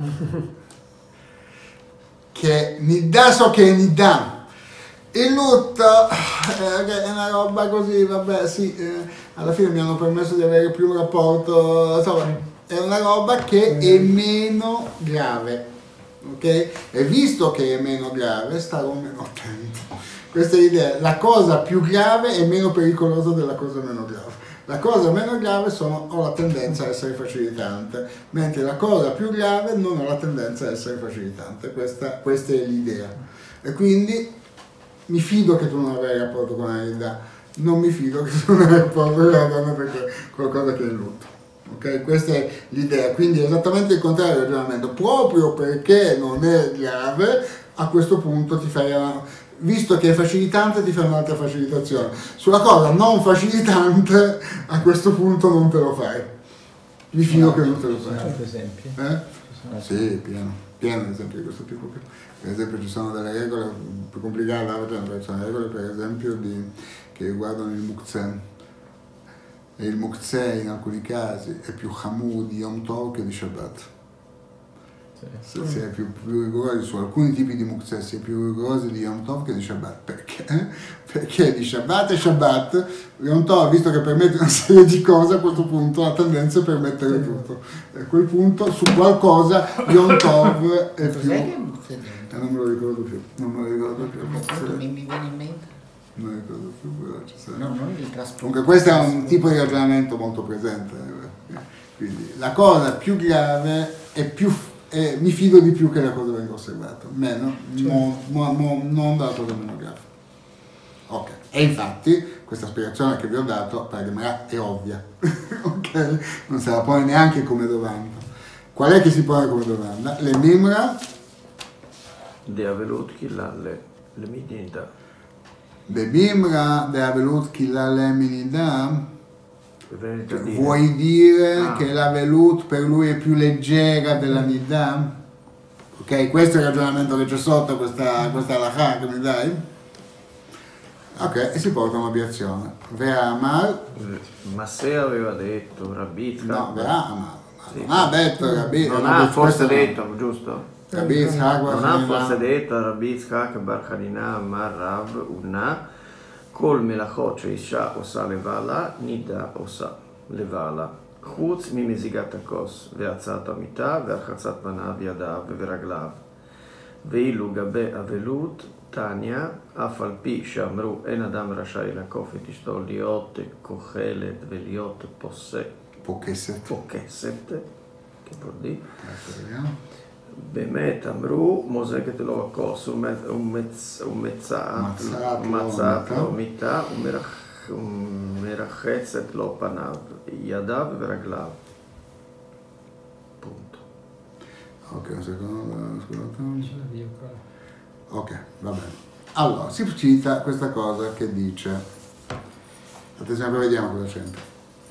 Che Nidda so che è Nidda. Il lutto eh, che è una roba così, vabbè, sì, eh, alla fine mi hanno permesso di avere più un rapporto, insomma, è una roba che è meno grave. ok? E visto che è meno grave, starò meno attento. Questa è l'idea, la cosa più grave è meno pericolosa della cosa meno grave. La cosa meno grave sono, ho la tendenza a essere facilitante, mentre la cosa più grave non ho la tendenza a essere facilitante. Questa, questa è l'idea. E quindi mi fido che tu non avrai rapporto con la realtà, non mi fido che tu non avrai rapporto con la donna perché è qualcosa che è in lutto. Okay? Questa è l'idea, quindi è esattamente il contrario del ragionamento. Proprio perché non è grave, a questo punto ti fai... Visto che è facilitante ti fai un'altra facilitazione. Sulla cosa non facilitante a questo punto non te lo fai. Mi fido che non te lo Ci sono fai. altri esempi? Eh? Ci sono altri- Sì, pieno, pieno di esempi di questo tipo qui. Per esempio ci sono delle regole più complicate, ci sono regole per esempio di, che riguardano il muktzeh. E il muktzeh in alcuni casi è più hamur di Yom Tov che di Shabbat. Se si è più, più rigorosi su alcuni tipi di muktzeh, si è più rigorosi di Yom Tov che di Shabbat. Perché? Perché di Shabbat e Shabbat, Yom Tov, visto che permette una serie di cose, a questo punto ha tendenza a permettere tutto. E a quel punto su qualcosa Yom Tov è più... Cos'è che è Eh, non me lo ricordo più, non me lo ricordo più. mi, mi viene in mente? Non mi ricordo più, però ci sarà. No, non il trasporto. Comunque questo è un tipo di ragionamento molto presente. Quindi la cosa più grave è più... E mi fido di più che la cosa venga osservata, meno, mo, mo, mo, non dalla cosa meno grave. Ok, e infatti questa spiegazione che vi ho dato per me è ovvia, ok? Non se la pone neanche come domanda. Qual è che si pone come domanda? Le mimra de avelut kilalle le midinda. de bimra de avelut kilale minida. Vuoi dire ah. che la velut per lui è più leggera della nidà? Ok, questo è il ragionamento che c'è sotto questa, questa halakha che mi dai? Ok, e si porta un'obiezione. Vea Amar? Ma se aveva detto Rabbi No, Vea Amar. Sì. Non ha detto Rabbi. non no, ha questo forse no. detto, giusto? Rabbi Yitzhak Non Bar ha Chanina. forse detto Rabbi Yitzhak Bar Chanina Amar Rav Una כל מלאכות שאישה עושה לבעלה, נידה עושה לבעלה. חוץ ממזיגת הכוס והצעת המיטה והרחצת פניו, ידיו ורגליו. ואילו גבי אבלות, תניא, אף על פי שאמרו אין אדם רשאי לעקוף את אשתו להיות כוחלת ולהיות פוסק. פוקסת. פוקסת, כיפור די. Adesso vediamo. באמת אמרו, מוזגת לו הכוס ומצעת מצעת לו מצעת לו מיטה. מיטה ומרחצת לו פניו, ידיו ורגליו. punto. Ok, un secondo, scusate. Ce la dico qua. Ok, va bene. Allora, si cita questa cosa che dice, attenzione, poi vediamo cosa c'entra,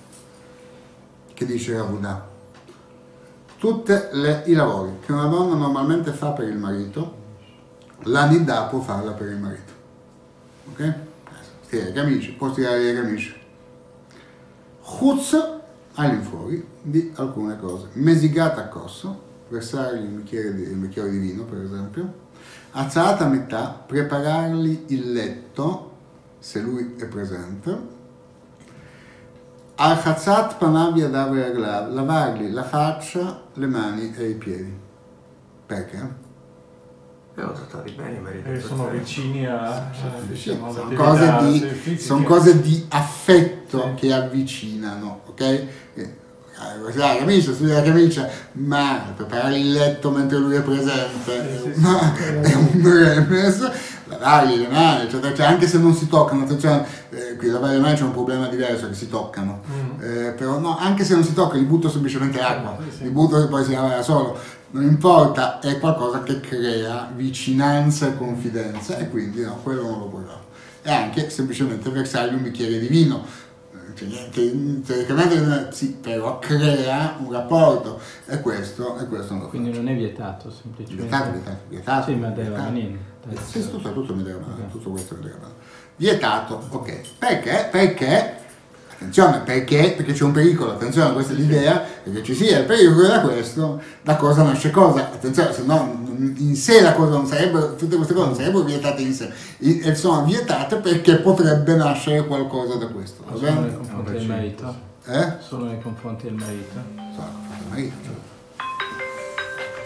che dice Ravuda. Tutti i lavori che una donna normalmente fa per il marito, la nidà può farla per il marito. Ok? Stirare le camicie, può stirare le camicie. Chutz all'infuori di alcune cose. Mesigata a cosso, versargli un bicchiere di, un bicchiere di vino, per esempio. Alzata a metà, preparargli il letto, se lui è presente. Al-Khazzat panav yadav reglav, lavargli la faccia, le mani e i piedi. Perché? E ho trattati bene, marito. Eh, sono vicini a... cioè, diciamo, Sono all'attività cose di, fisiche. son cose di affetto Sì. che avvicinano, ok? Eh, la camicia, studia la camicia, ma preparare il letto mentre lui è presente Sì, sì, ma sì. è un remes, lavargli le mani, eccetera, cioè, anche se non si toccano, attenzione, eh, qui lavare le mani c'è un problema diverso, che si toccano, Mm. eh, però no, anche se non si tocca, gli butto semplicemente acqua, Sì, sì. li butto e poi si lava da solo, non importa, è qualcosa che crea vicinanza e confidenza e quindi no, quello non lo puoi fare. E anche semplicemente versargli un bicchiere di vino. Cioè, niente, teoricamente sì, però crea un rapporto e questo, e questo non lo Quindi faccio. non è vietato semplicemente. Vietato, vietato, vietato. Sì, ma deve vietato. venire. Sì, tutto, tutto mi deve Ok. tutto questo mi deve vietato, ok. Perché? Perché, attenzione, perché? Perché c'è un pericolo, attenzione, questa è l'idea, perché ci sia il pericolo da questo, da cosa nasce cosa, attenzione, se no in sé la cosa non sarebbe, tutte queste cose non sarebbero vietate in sé, e sono vietate perché potrebbe nascere qualcosa da questo, va Solo nei bene? confronti del marito. Eh? Solo nei confronti del marito. Solo, marito, cioè.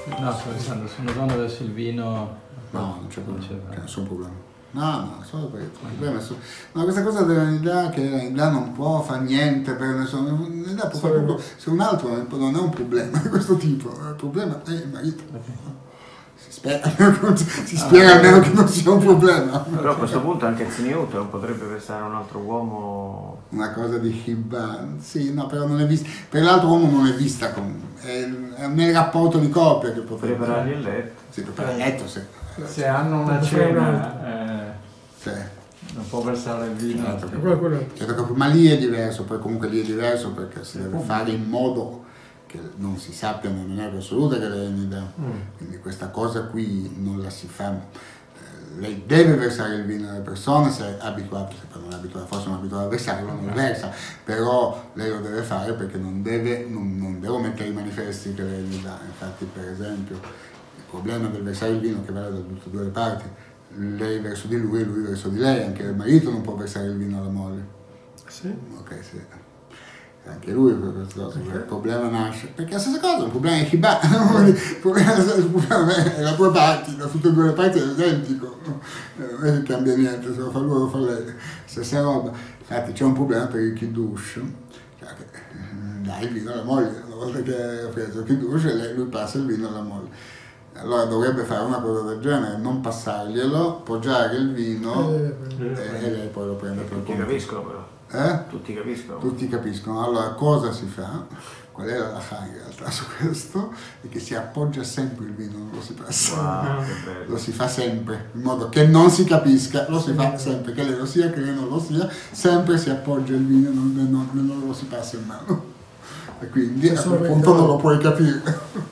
No, sto pensando, se una donna verso il vino... No, non c'è problema, c'è c'è nessun problema. No, no, solo per il problema. È su... No, questa cosa dell'Anidà che l'Anidà non può fare niente per nessuno. L'Anidà può fare tutto. Se un altro non è un problema di questo tipo, il problema è il marito. Si spera, si spera almeno che non sia un problema. Però a questo punto anche Ziniut non potrebbe pensare a un altro uomo. Una cosa di Hibban, sì, no, però non è vista. Per l'altro uomo non è vista come. È, è nel rapporto di coppia che potrebbe. Preparargli il letto. Sì, preparare il letto, sì. Se hanno una cena, eh, Sì. non può versare il vino. Certo, Quello- quello- certo che- ma lì è diverso, poi comunque lì è diverso perché si deve fare in modo che non si sappia non è assoluta che lei è un'idea. Mm. Quindi questa cosa qui non la si fa. Eh, Lei deve versare il vino alle persone se è abituata, se poi non è abituata, forse non è abituata a versarlo, non lo versa, però lei lo deve fare perché non deve, non, non devo mettere i manifesti che lei gli dà. Infatti, per esempio, il problema del versare il vino che vale da tutte e due le parti, lei verso di lui e lui verso di lei, anche il marito non può versare il vino alla moglie. Sì. Ok, sì. Anche lui per questa cosa, okay. Il problema nasce. Perché è la stessa cosa, il problema è Hibban, il problema, il problema è la tua parte, da tutte e due le parti è identico, non è che cambia niente, se lo fa lui o lo fa lei, stessa roba. Infatti c'è un problema per il Kiddush, cioè che dai il vino alla moglie, una volta che ha preso il Kiddush lui passa il vino alla moglie. Allora dovrebbe fare una cosa del genere, non passarglielo, poggiare il vino Eh, e, e lei poi lo prende per Tutti conto. capiscono però. Eh? Tutti capiscono. Tutti capiscono. Allora cosa si fa? Qual è la lacha in realtà su questo? È che si appoggia sempre il vino, non lo si passa. Wow, che bello. Lo si fa sempre, in modo che non si capisca, lo si fa sempre, che lei lo sia, che lei non lo sia, sempre si appoggia il vino e non, non, non lo si passa in mano. E quindi a quel punto non lo puoi capire.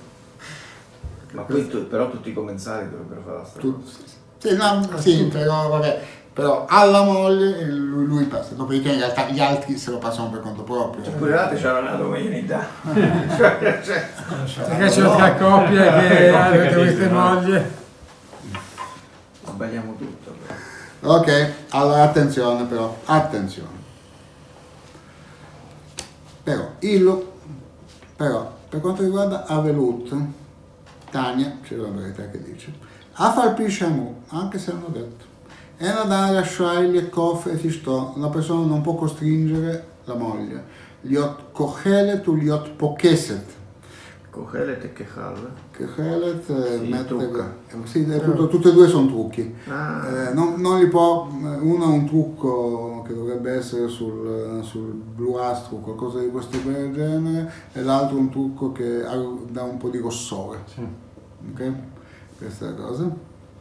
Ma poi tu, però tutti i commensali dovrebbero fare la stessa Tu, cosa. sì, no, sì, però vabbè, però alla moglie lui, lui passa, dopodiché in realtà gli altri se lo passano per conto proprio. Scusate, c'era una domenica. Perché c'è un'altra coppia che ha queste mogli. Sbagliamo tutto. Ok, allora attenzione però, attenzione. Però, il, però per quanto riguarda Avelut, Tania, c'è la verità che dice, Afal Pishamu, anche se hanno detto, Enadara Shraili e Kof e Tishto, la persona non può costringere la moglie, Liot Kochelet o Liot Pokeset. Kochelet e Kechal. Kechelet Sì, mette, trucca. sì, è tutto, tutte e due sono trucchi. Ah. Eh, non, non li può, uno è un trucco che dovrebbe essere sul, sul bluastro, qualcosa di questo genere, e l'altro un trucco che ha, dà un po' di rossore. Sì. Ok? Questa è la cosa.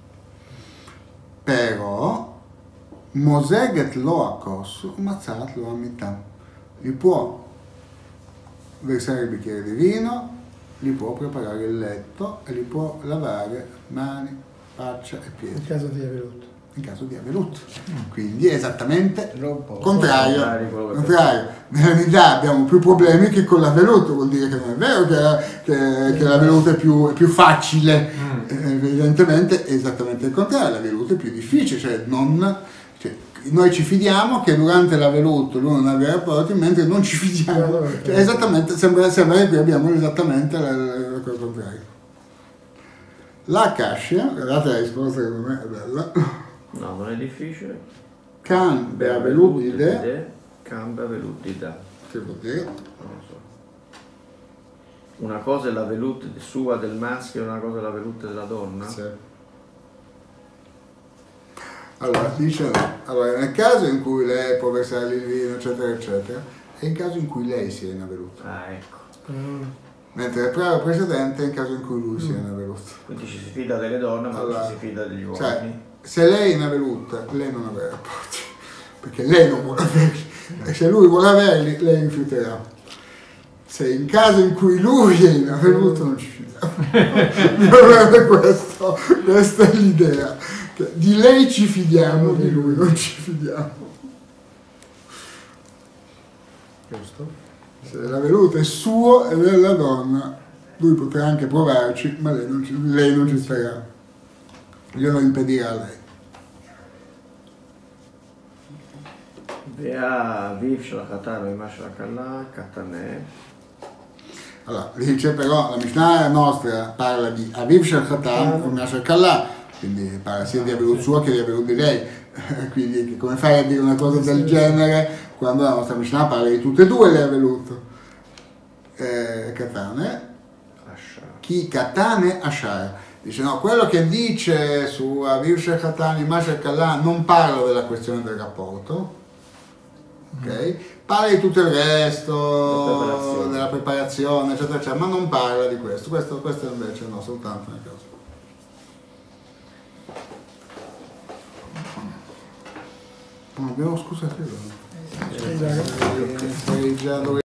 Però Moseget lo a cosso, mazzat lo a metà. Gli può versare il bicchiere di vino, gli può preparare il letto e gli può lavare mani, faccia e piedi. In caso di Avelut. In caso di Avelut. Quindi è esattamente Non può. contrario. Contrario, quello che contrario. Nella verità abbiamo più problemi che con l'Avelut, vuol dire che non è vero che, che, che l'Avelut è più, è più facile. Mm. Eh, Evidentemente è esattamente il contrario, l'Avelut è più difficile, cioè non. Cioè, noi ci fidiamo che durante la veluto lui non abbia rapporti, mentre non ci fidiamo. Cioè, esattamente, sembra, sembra che qui abbiamo esattamente la, la, la cosa contraria. La Kashya, guardate la risposta che per me è bella. No, non è difficile. Can be velut ide, Cambia velutida. che vuol dire? Non lo so. Una cosa è la velut sua del maschio e una cosa è la velut della donna. Sì. Allora, dice, allora, nel caso in cui lei può versare il vino, eccetera, eccetera, è in caso in cui lei sia in Avelut. Ah, ecco. Mm. Mentre il primo precedente è in caso in cui lui sia in Avelut. Quindi ci si fida delle donne, ma Allora, non ci si fida degli cioè, uomini. se lei è in Avelut, lei non avrà rapporti, perché lei non vuole averli, e se lui vuole averli, lei rifiuterà. Se in caso in cui lui è in Avelut, non ci fidiamo. questo, questa è l'idea. Che di lei ci fidiamo, di lui non ci fidiamo. Giusto? Se l'Avelut è suo e della donna, lui potrà anche provarci, ma lei non ci, lei non ci starà. Glielo impedirà a lei. Vea viv של החתן או אמא של הכלה, קטנה. Allora, dice però, la Mishnah nostra parla di Aviv Shel Khatan, Umia Shel Kalla, quindi parla sia di Averut sua che di Averut di lei. Quindi come fai a dire una cosa del genere quando la nostra Mishnah parla di tutte e due le Averut? Eh, Katane, chi Katane Ashar. Dice no, quello che dice su Aviv Shel Khatan, Umia Shel Kalla non parla della questione del rapporto. Okay. Parla di tutto il resto, preparazione. della preparazione, eccetera, eccetera, ma non parla di questo. Questo, questo invece no, soltanto nel caso. Non abbiamo scusa, sei già dove